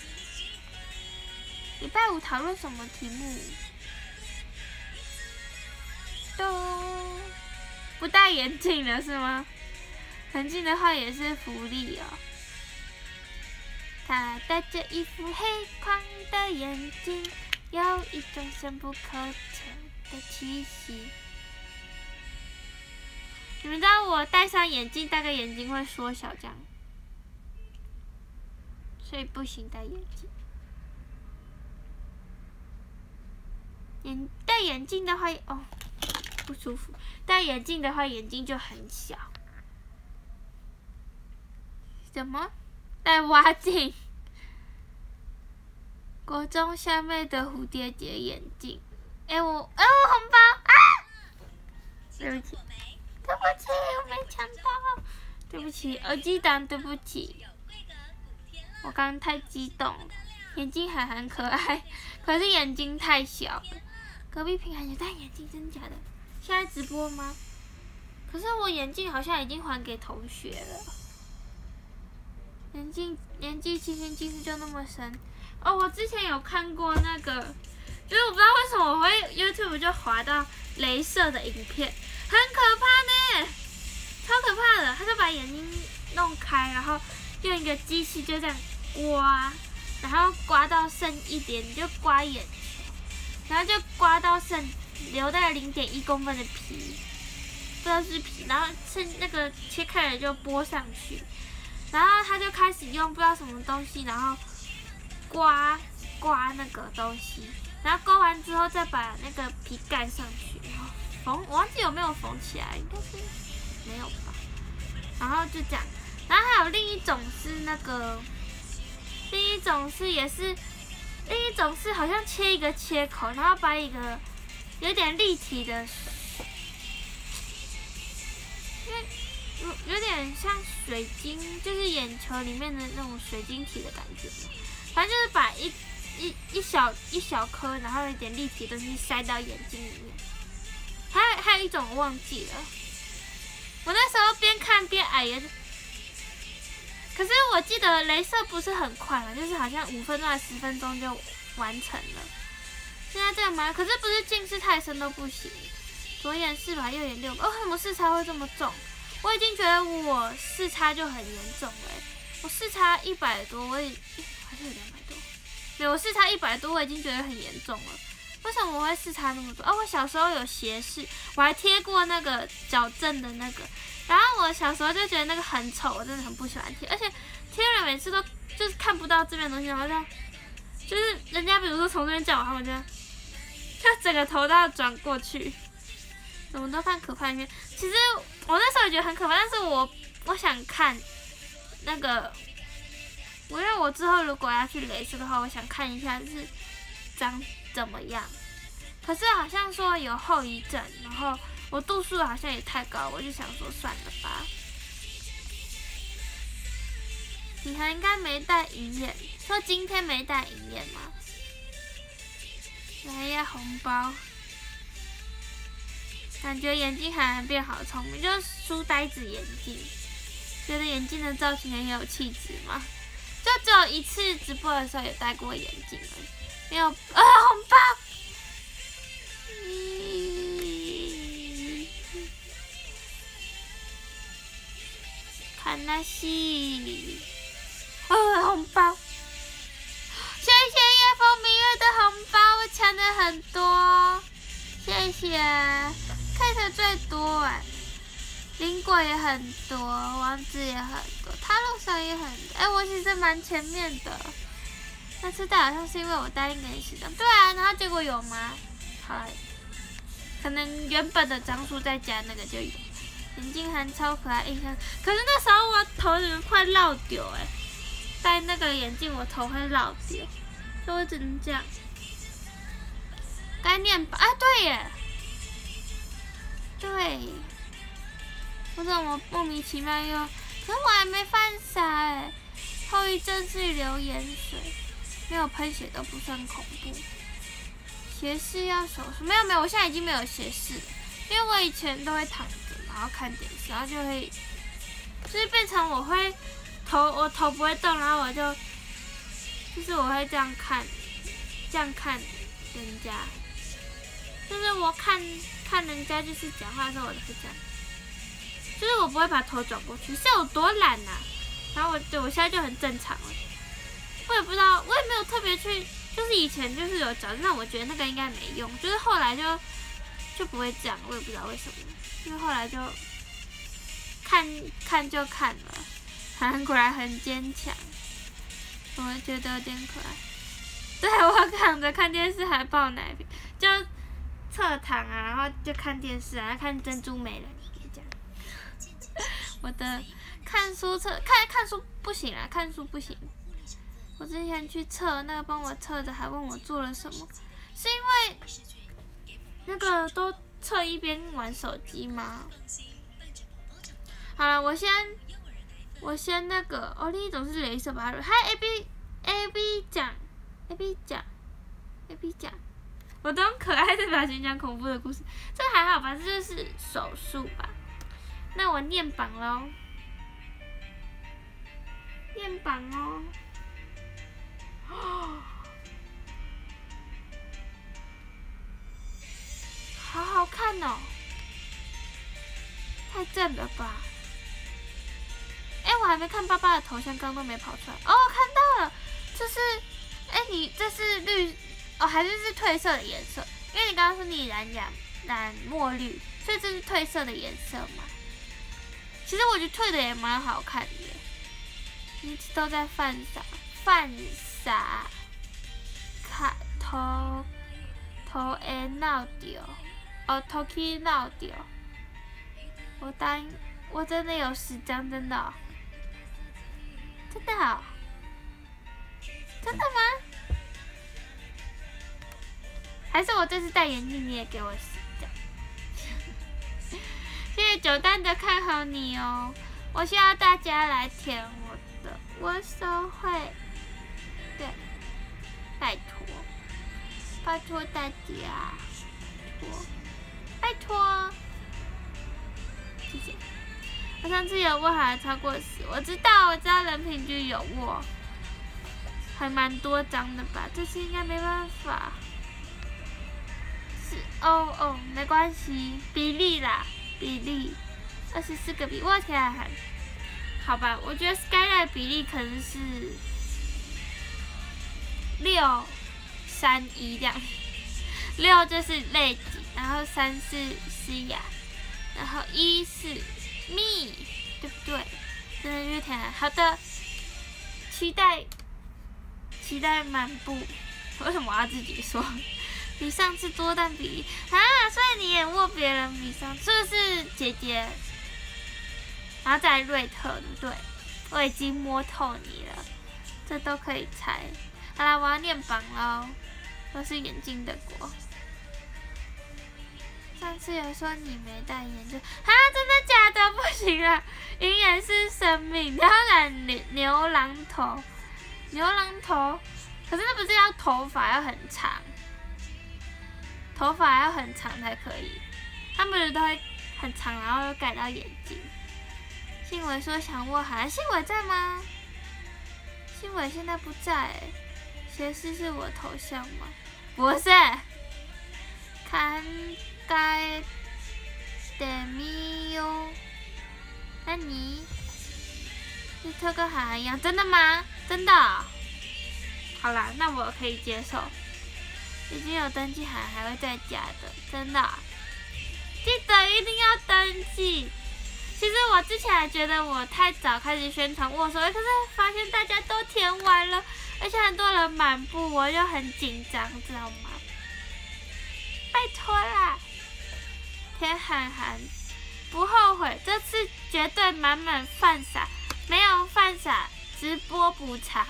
礼拜五讨论什么题目？都不戴眼镜了是吗？很近的话也是福利哦。他戴着一副黑框的眼镜，有一种深不可测的气息。你们知道我戴上眼镜，大概眼睛会缩小这样，所以不行戴眼镜。眼戴眼镜的话，哦，不舒服。戴眼镜的话，眼睛就很小。什么？戴蛙镜？国中下面的蝴蝶结眼镜。哎、欸、我，哎、欸、我红包啊！对不起。对不起，我没抢到。对不起，耳机党，对不起。我刚刚太激动，眼睛还很可爱，可是眼睛太小了。隔壁平涵有戴眼镜，真假的？现在直播吗？可是我眼镜好像已经还给同学了。眼镜年纪轻轻近视就那么深。哦，我之前有看过那个，就是我不知道为什么我会 YouTube 就滑到雷射的影片。很可怕呢，超可怕的！他就把眼睛弄开，然后用一个机器就这样刮，然后刮到剩一点，你就刮眼球，然后就刮到剩留大概零点一公分的皮，不知道是皮，然后是那个切开了就拨上去，然后他就开始用不知道什么东西，然后刮刮那个东西，然后刮完之后再把那个皮盖上去，然后缝，我忘记有没有缝起来，应该是没有吧。然后就这样，然后还有另一种是那个，另一种是也是。另一种是好像切一个切口，然后把一个有点立体的，因为有有点像水晶，就是眼球里面的那种水晶体的感觉。反正就是把一一一小一小颗，然后有点立体的东西塞到眼睛里面。还有还有一种我忘记了，我那时候边看边哎呀。可是我记得雷射不是很快嘛，就是好像五分钟还十分钟就完成了。现在这样吗？可是不是近视太深都不行，左眼四百，右眼六百。哦，为什么视差会这么重？我已经觉得我视差就很严重了、欸。我视差一百多，我也还是有两百多。没有，我视差一百多，我已经觉得很严重了。为什么我会视差那么多？哦，我小时候有斜视，我还贴过那个矫正的那个。然后我小时候就觉得那个很丑，我真的很不喜欢贴，而且贴了每次都就是看不到这边的东西，然后就就是人家比如说从这边叫我，他们就就整个头都要转过去，怎么都看可怕影片。其实我那时候也觉得很可怕，但是我我想看那个，我因为我之后如果要去雷射的话，我想看一下就是长怎么样。可是好像说有后遗症，然后。我度数好像也太高，我就想说算了吧。你还应该没戴银眼，说今天没戴银眼吗？来呀，红包！感觉眼睛还变好聪明，就是书呆子眼镜。觉得眼镜的造型很有气质吗？就只有一次直播的时候有戴过眼镜而已，没有啊红包。看那戏，哦，红包！谢谢夜风明月的红包，我抢的很多，谢谢。Kate 最多哎，林果也很多，王子也很多，他路上也很多。哎，我其实蛮前面的，那次戴好像是因为我戴一个人时装，对啊，然后结果有吗？好，可能原本的张数再加那个就有。眼镜还超可爱，印象。可是那时候我头怎么快落掉哎！戴那个眼镜我头会落掉，所以我只能这样。该念吧？哎，对耶，对。我怎么莫名其妙又？可是我还没犯傻哎。后遗症是流眼水，没有喷血都不算恐怖。斜视要手术？没有没有，我现在已经没有斜视了，因为我以前都会躺着。然后看电视，然后就会，就是变成我会头我头不会动，然后我就，就是我会这样看，这样看人家，就是我看看人家就是讲话的时候我就会这样，就是我不会把头转过去，是有多懒呐、啊？然后我对我现在就很正常了，我也不知道，我也没有特别去，就是以前就是有矫正，但我觉得那个应该没用，就是后来就就不会这样，我也不知道为什么。因为后来就看看就看了，韩果然很坚强，我觉得有点可爱。对，我躺着看电视还抱奶瓶，就侧躺啊，然后就看电视啊，看珍珠美人鱼这样。我的看书测看看书不行啊，看书不行。我之前去测那个帮我测的，还问我做了什么，是因为那个都。测一边玩手机吗？好了，我先，我先那个，哦，另一种是雷射吧。还 A B A B 奖 ，A B 奖 ，A B 奖，我都用可爱的表情讲恐怖的故事，这还好吧？这就是手术吧。那我念榜喽，念榜哦。哦。好好看哦，太正了吧！哎，我还没看爸爸的头像，刚刚都没跑出来。哦，我看到了，这是，哎，你这是绿，哦，还是是褪色的颜色？ 因为你刚刚说你染染染墨绿，所以这是褪色的颜色嘛。其实我觉得褪的也蛮好看的耶，一直都在犯傻犯傻，看头头会闹掉，哦头去闹掉。我单我真的有十张，真的、哦，真的、哦，真的吗？还是我这次戴眼镜你也给我十张？谢谢九蛋的看好你哦，我需要大家来填我的我手绘，对，拜托，拜托大家，托，拜托，谢谢。我上次有握还超过十，我知道，我知道人品居有握，还蛮多张的吧，这次应该没办法。是哦哦，没关系，比例啦。比例二十四个比，我天啊！好吧，我觉得 Skyline 比例可能是六三一这样，六就是类几，然后三是诗雅，然后一是 me， 对不对？真的就是天啊！好的，期待期待漫步。为什么我要自己说？比上次多但比例啊，所以你也握别人比上次，是不是姐姐？然后再来瑞特，对不对？我已经摸透你了，这都可以猜。好啦，我要念榜喽，都是眼睛的果。上次有说你没戴眼镜，啊，真的假的？不行了，银眼是生命，然后染牛牛郎头，牛郎头，可是那不是要头发要很长？头发要很长才可以，他们都会很长，然后又盖到眼睛。信伟说想握海，信伟在吗？信伟现在不在，斜视是我头像吗？不是，看该的咪哟。那你，你特跟海涵一样，真的吗？真的、哦？好啦，那我可以接受。已经有登记，还还会再加的，真的、啊，记得一定要登记。其实我之前还觉得我太早开始宣传握手会，可是发现大家都填完了，而且很多人满布，我就很紧张，知道吗？拜托啦，填涵涵，不后悔，这次绝对满满犯傻，没有犯傻，直播补偿。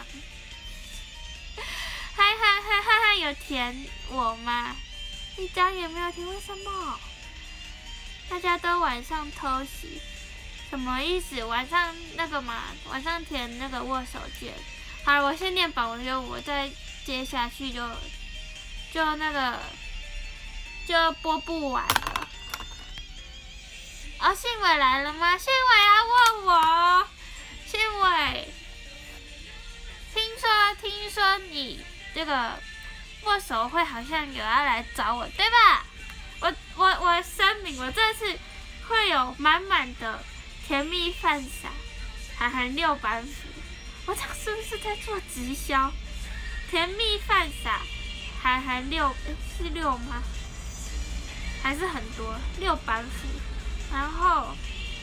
嗨嗨嗨嗨嗨！有填我吗？一张也没有填，为什么？大家都晚上偷袭，什么意思？晚上那个嘛，晚上填那个握手券。好了，我先念榜，我就我再接下去就就那个就播不完了。哦，信伟来了吗？信伟要问我，信伟，听说听说你。这个握手会好像有要来找我，对吧？我我我声明，我这次会有满满的甜蜜犯傻，还含六板斧。我这是不是在做直销？甜蜜犯傻，还含六，诶，是六吗？还是很多六板斧，然后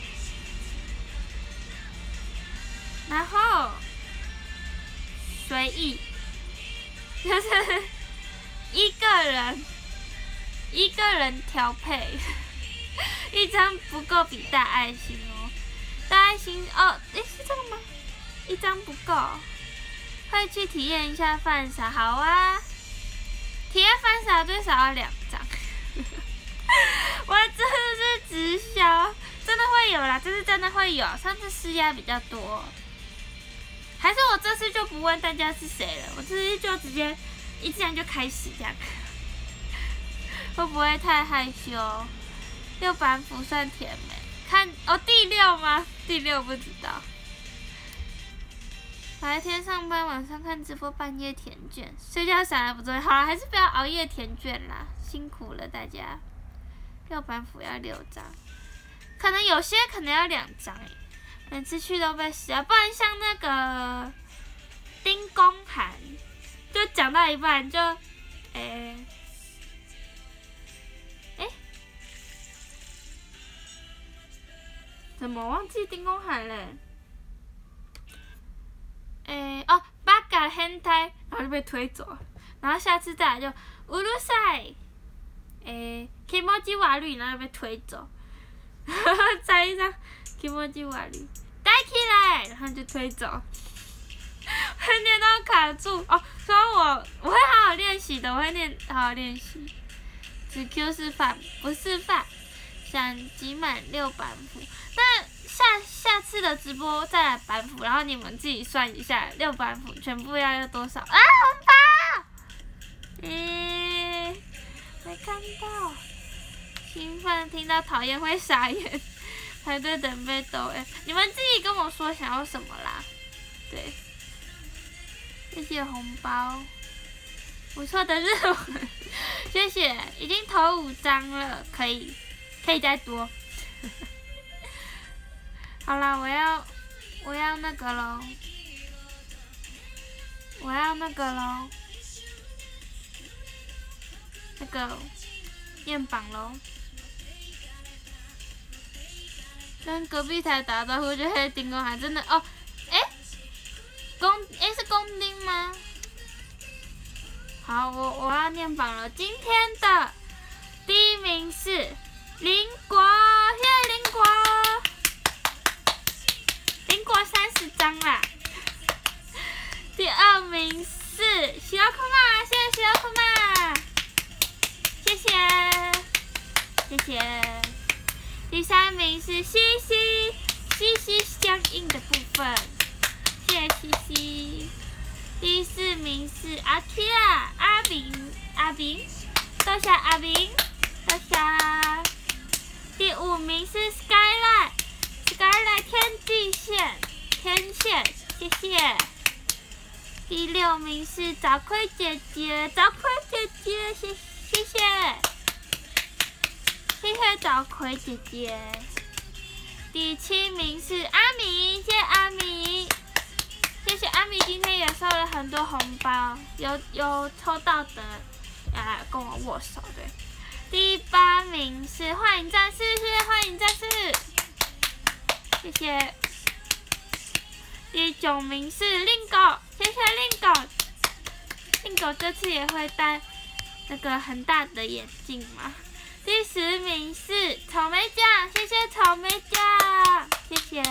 然后随意。就是一个人一个人调配，一张不够比大爱心哦，大爱心哦，诶，是这个吗？一张不够，快去体验一下犯傻，好啊！体验犯傻最少要两张，我真的是直销，真的会有啦，这次真的会有，上次施压比较多。还是我这次就不问大家是谁了，我这次就直接一这样就开始这样，会不会太害羞？六板斧算甜美，看哦第六吗？第六不知道。白天上班，晚上看直播，半夜填卷，睡觉醒来不重要。好了，还是不要熬夜填卷啦，辛苦了大家。六板斧要六张，可能有些可能要两张诶。每次去都被死啊，不然像那个丁公涵，就讲到一半就，诶、欸， 什么忘记丁公喊嘞？诶、欸、哦，八嘎変態，然后就被推走了。然后下次再来就うるさい，诶、欸，気持ち悪い，然后就被推走。再一张気持ち悪い，带起来，然后就推走。会念到卡住哦，所以我我会好好练习的，我会念好好练习。只 Q 示范不示范，想集满六板斧。那下下次的直播再来板斧，然后你们自己算一下，六板斧全部要要多少啊？红包！咦、欸，没看到，兴奋听到讨厌会傻眼，排队等被抖 M， 你们自己跟我说想要什么啦？对。谢谢红包，不错的日文，谢谢，已经投五张了，可以，可以再多。好啦，我要，我要那个咯，我要那个咯，那个验榜咯，跟隔壁台打招呼就黑丁公还真的哦，诶、欸。公诶、欸、是公丁吗？好，我我要念榜了。今天的第一名是邻国，谢谢邻国，邻国三十张啦。第二名是喜奥库玛，谢谢喜奥库玛，谢谢谢谢。第三名是西西，息息相应的部分。谢谢西西，第四名是阿 Kira 阿炳阿炳，多谢阿炳，多谢。第五名是 Skyline Skyline 天际线天线，谢谢。第六名是早亏姐姐，早亏姐姐，谢谢谢，谢谢早亏姐姐。第七名是阿米，谢谢阿米。谢谢阿米，今天也收了很多红包，有有抽到的，要来跟我握手对。第八名是幻影战士，谢谢幻影战士，谢谢。第九名是令狗，谢谢令狗，令狗这次也会戴那个很大的眼镜嘛。第十名是草莓酱，谢谢草莓酱，谢谢。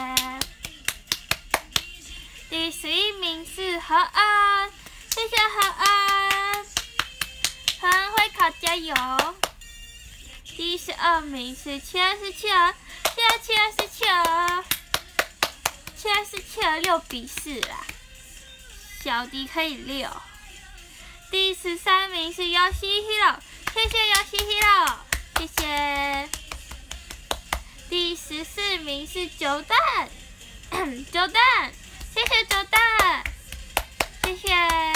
第十一名是何恩，谢谢何恩，何恩会考加油。第十二名是七二四七儿，谢谢七二四七儿，七二四七儿六比四啦，小迪可以六。第十三名是游戏 hero， 谢谢游戏 hero， 谢谢。第十四名是九蛋，九蛋。谢谢周蛋，谢谢。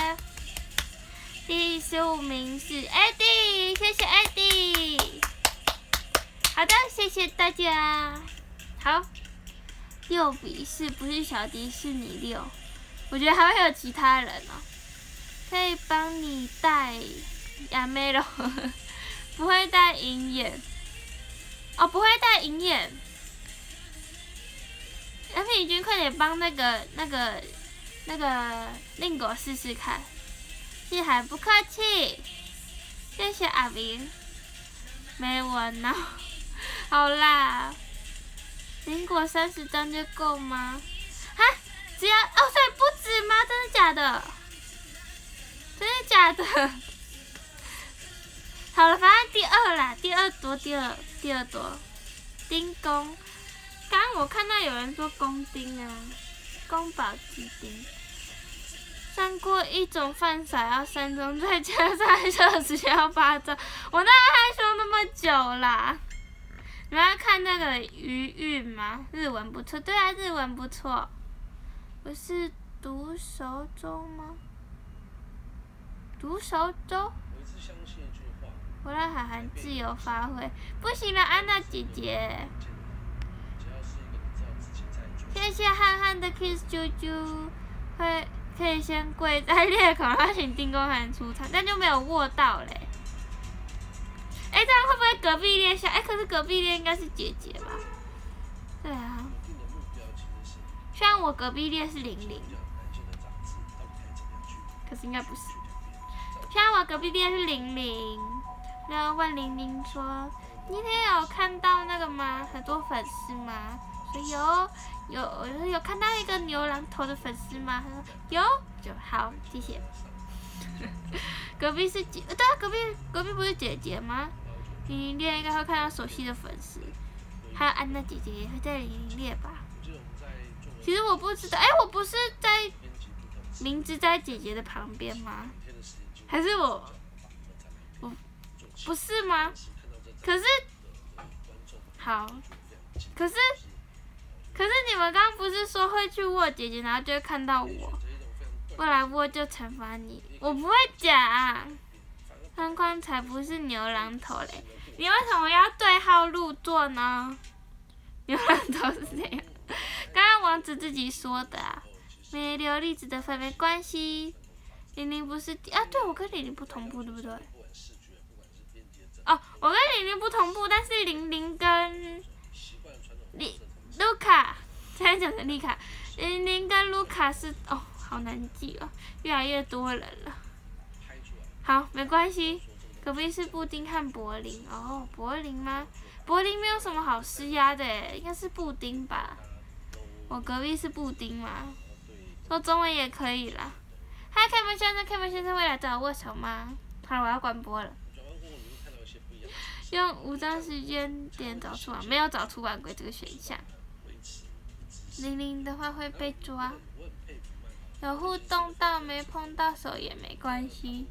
第十五名是 Eddie， 谢谢 Eddie。好的，谢谢大家。好，六比四不是小迪是你六，我觉得还会有其他人哦，可以帮你带亚美罗，不会带银眼，哦，不会带银眼。阿平君，快点帮那个、那个、那个令狗试试看。谢还不客气，谢谢阿明。没完呢，好啦，令狗三十张就够吗？哈，只要哦，所以不止吗？真的假的？真的假的？好了，反正第二啦，第二多，第二第二多，丁公。刚刚我看到有人说公丁啊，宫保鸡丁。上过一种饭撒要三种，再加上害羞时间要八种，我哪害羞那么久啦？你们要看那个余韵吗？日文不错，对啊，日文不错。不是读熟粥吗？读熟粥。我让涵涵自由发挥，不行了，安娜姐姐。谢谢憨憨的 kiss 啾啾，会可以先跪在裂口，然后请丁公涵出场，但就没有握到嘞。哎、欸，这样会不会隔壁裂下？哎、欸，可是隔壁裂应该是姐姐吧？对啊。 虽然我隔壁列是零零，可是应该不是。虽然我隔壁列是零零，然后问玲玲说：“你今天有看到那个吗？很多粉丝吗？”说有，有，有有看到一个牛郎头的粉丝吗？他说有，就好，谢谢。隔壁是姐，对啊，隔壁隔壁不是姐姐吗？零零列应该会看到熟悉的粉丝，还有安娜姐姐也会在零零列吧？其实我不知道，哎，我不是在明知在姐姐的旁边吗？还是我，我不是吗？可是，好，可是，可是你们刚刚不是说会去握姐姐，然后就会看到我，不来握就惩罚你，我不会讲，框框才不是牛郎头嘞，你为什么要对号入座呢？牛郎头是这样，刚刚王子自己说的啊，没留栗子的粉没关系。玲玲不是啊，对我跟玲玲不同步，对不对？哦，我跟玲玲不同步，但是玲玲跟丽卢卡，现在讲成丽卡，玲玲跟卢卡是哦，好难记哦，越来越多人了。好，没关系，隔壁是布丁和柏林哦，柏林吗？柏林没有什么好施压的诶，应该是布丁吧。我隔壁是布丁嘛，说中文也可以啦。嗨，开门先生，开门先生会来找我握手吗？好，我要关播了。用五张时间点找出完，没有找出晚归这个选项。零零的话会被抓，有互动到没碰到手也没关系。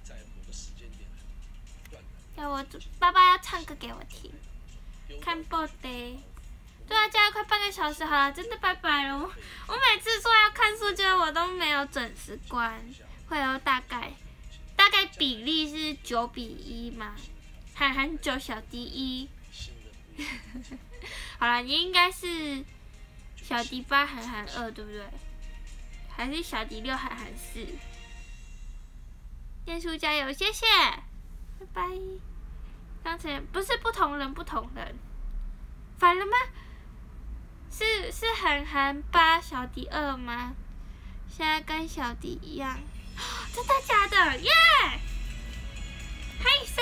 要我爸爸要唱歌给我听，看报的。对啊，加了快半个小时，好了，真的拜拜了。我我每次说要看数据，我都没有准时关，会有大概大概比例是九比一嘛，涵涵九小迪一。好了，你应该是小迪八涵涵二对不对？还是小迪六涵涵四？念书加油，谢谢，拜拜。刚才不是不同人，不同人，反了吗？是是涵涵八小迪二吗？现在跟小迪一样，真的假的？耶！嗨声，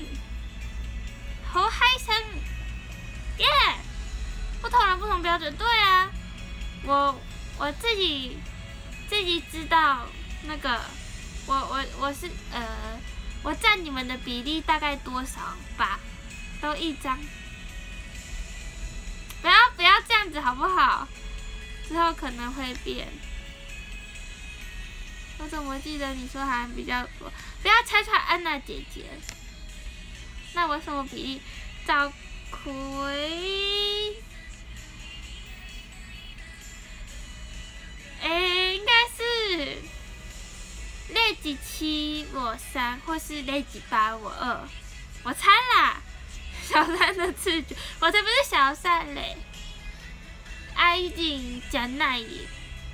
好嗨声，耶！不同人不同标准，对啊，我我自己自己知道那个，我我我是呃，我占你们的比例大概多少吧？都一张。不要不要这样子好不好？之后可能会变。我怎么记得你说还比较多？不要拆穿安娜姐姐。那我什么比例？找葵。诶，应该是类几七我三，或是类几八我二。我猜啦。小三的次序，我才不是小三嘞！爱景讲那也，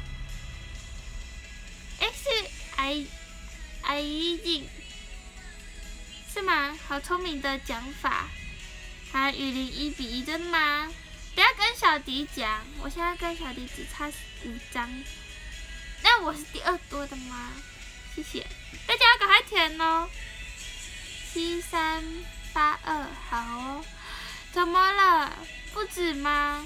哎是爱爱景是吗？好聪明的讲法！还雨林一比一，真的吗？不要跟小迪讲，我现在跟小迪只差五张，那我是第二多的吗？谢谢，大家要赶快填哦！七三。八二好哦，怎么了？不止吗？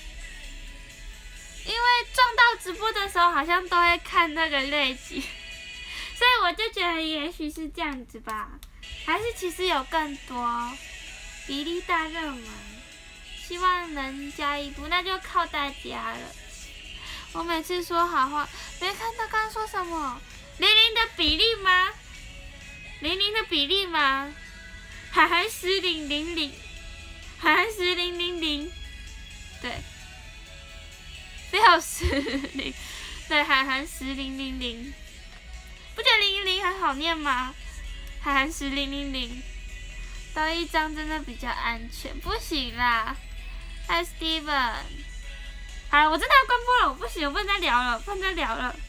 因为撞到直播的时候，好像都会看那个累积，所以我就觉得也许是这样子吧，还是其实有更多比例大热门，希望能加一步，那就靠大家了。我每次说好话，没看到刚刚说什么？零零的比例吗？零零的比例吗？涵涵十零零零，涵涵十零零零，对，六十零，对，涵涵十零零零，不觉得零零零很好念吗？涵涵十零零零，多一张真的比较安全，不行啦。嗨 Steven， 好了，我真的要关播了，我不行，我不能再聊了，不能再聊了。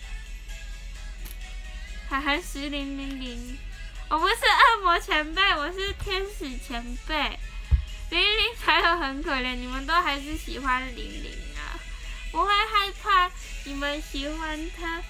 涵涵十零零零。我不是恶魔前辈，我是天使前辈。零零还有很可怜，你们都还是喜欢零零啊！ 我会害怕你们喜欢他，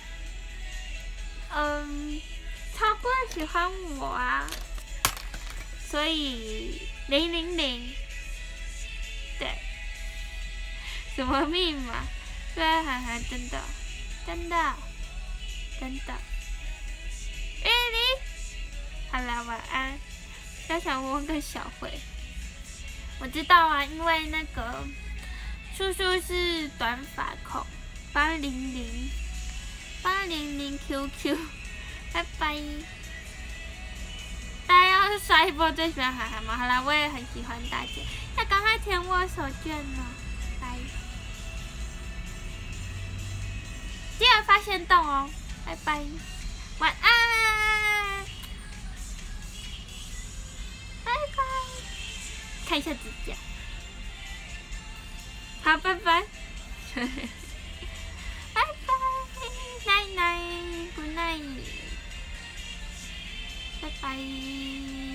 嗯，他不会喜欢我啊。所以零零零，对，什么密码？对啊，涵涵真的，真的，真的。哎你，好啦，晚安。要想问个小慧，我知道啊，因为那个叔叔是短发控，八零零，八零零 Q Q， 拜拜。大家要是刷一波最喜欢涵涵吗？好啦，我也很喜欢大姐，要赶快填我手卷呢。拜，记得发现动哦，拜拜，晚安，拜拜，看一下指甲，好，拜拜，拜拜，night night，good night。拜拜。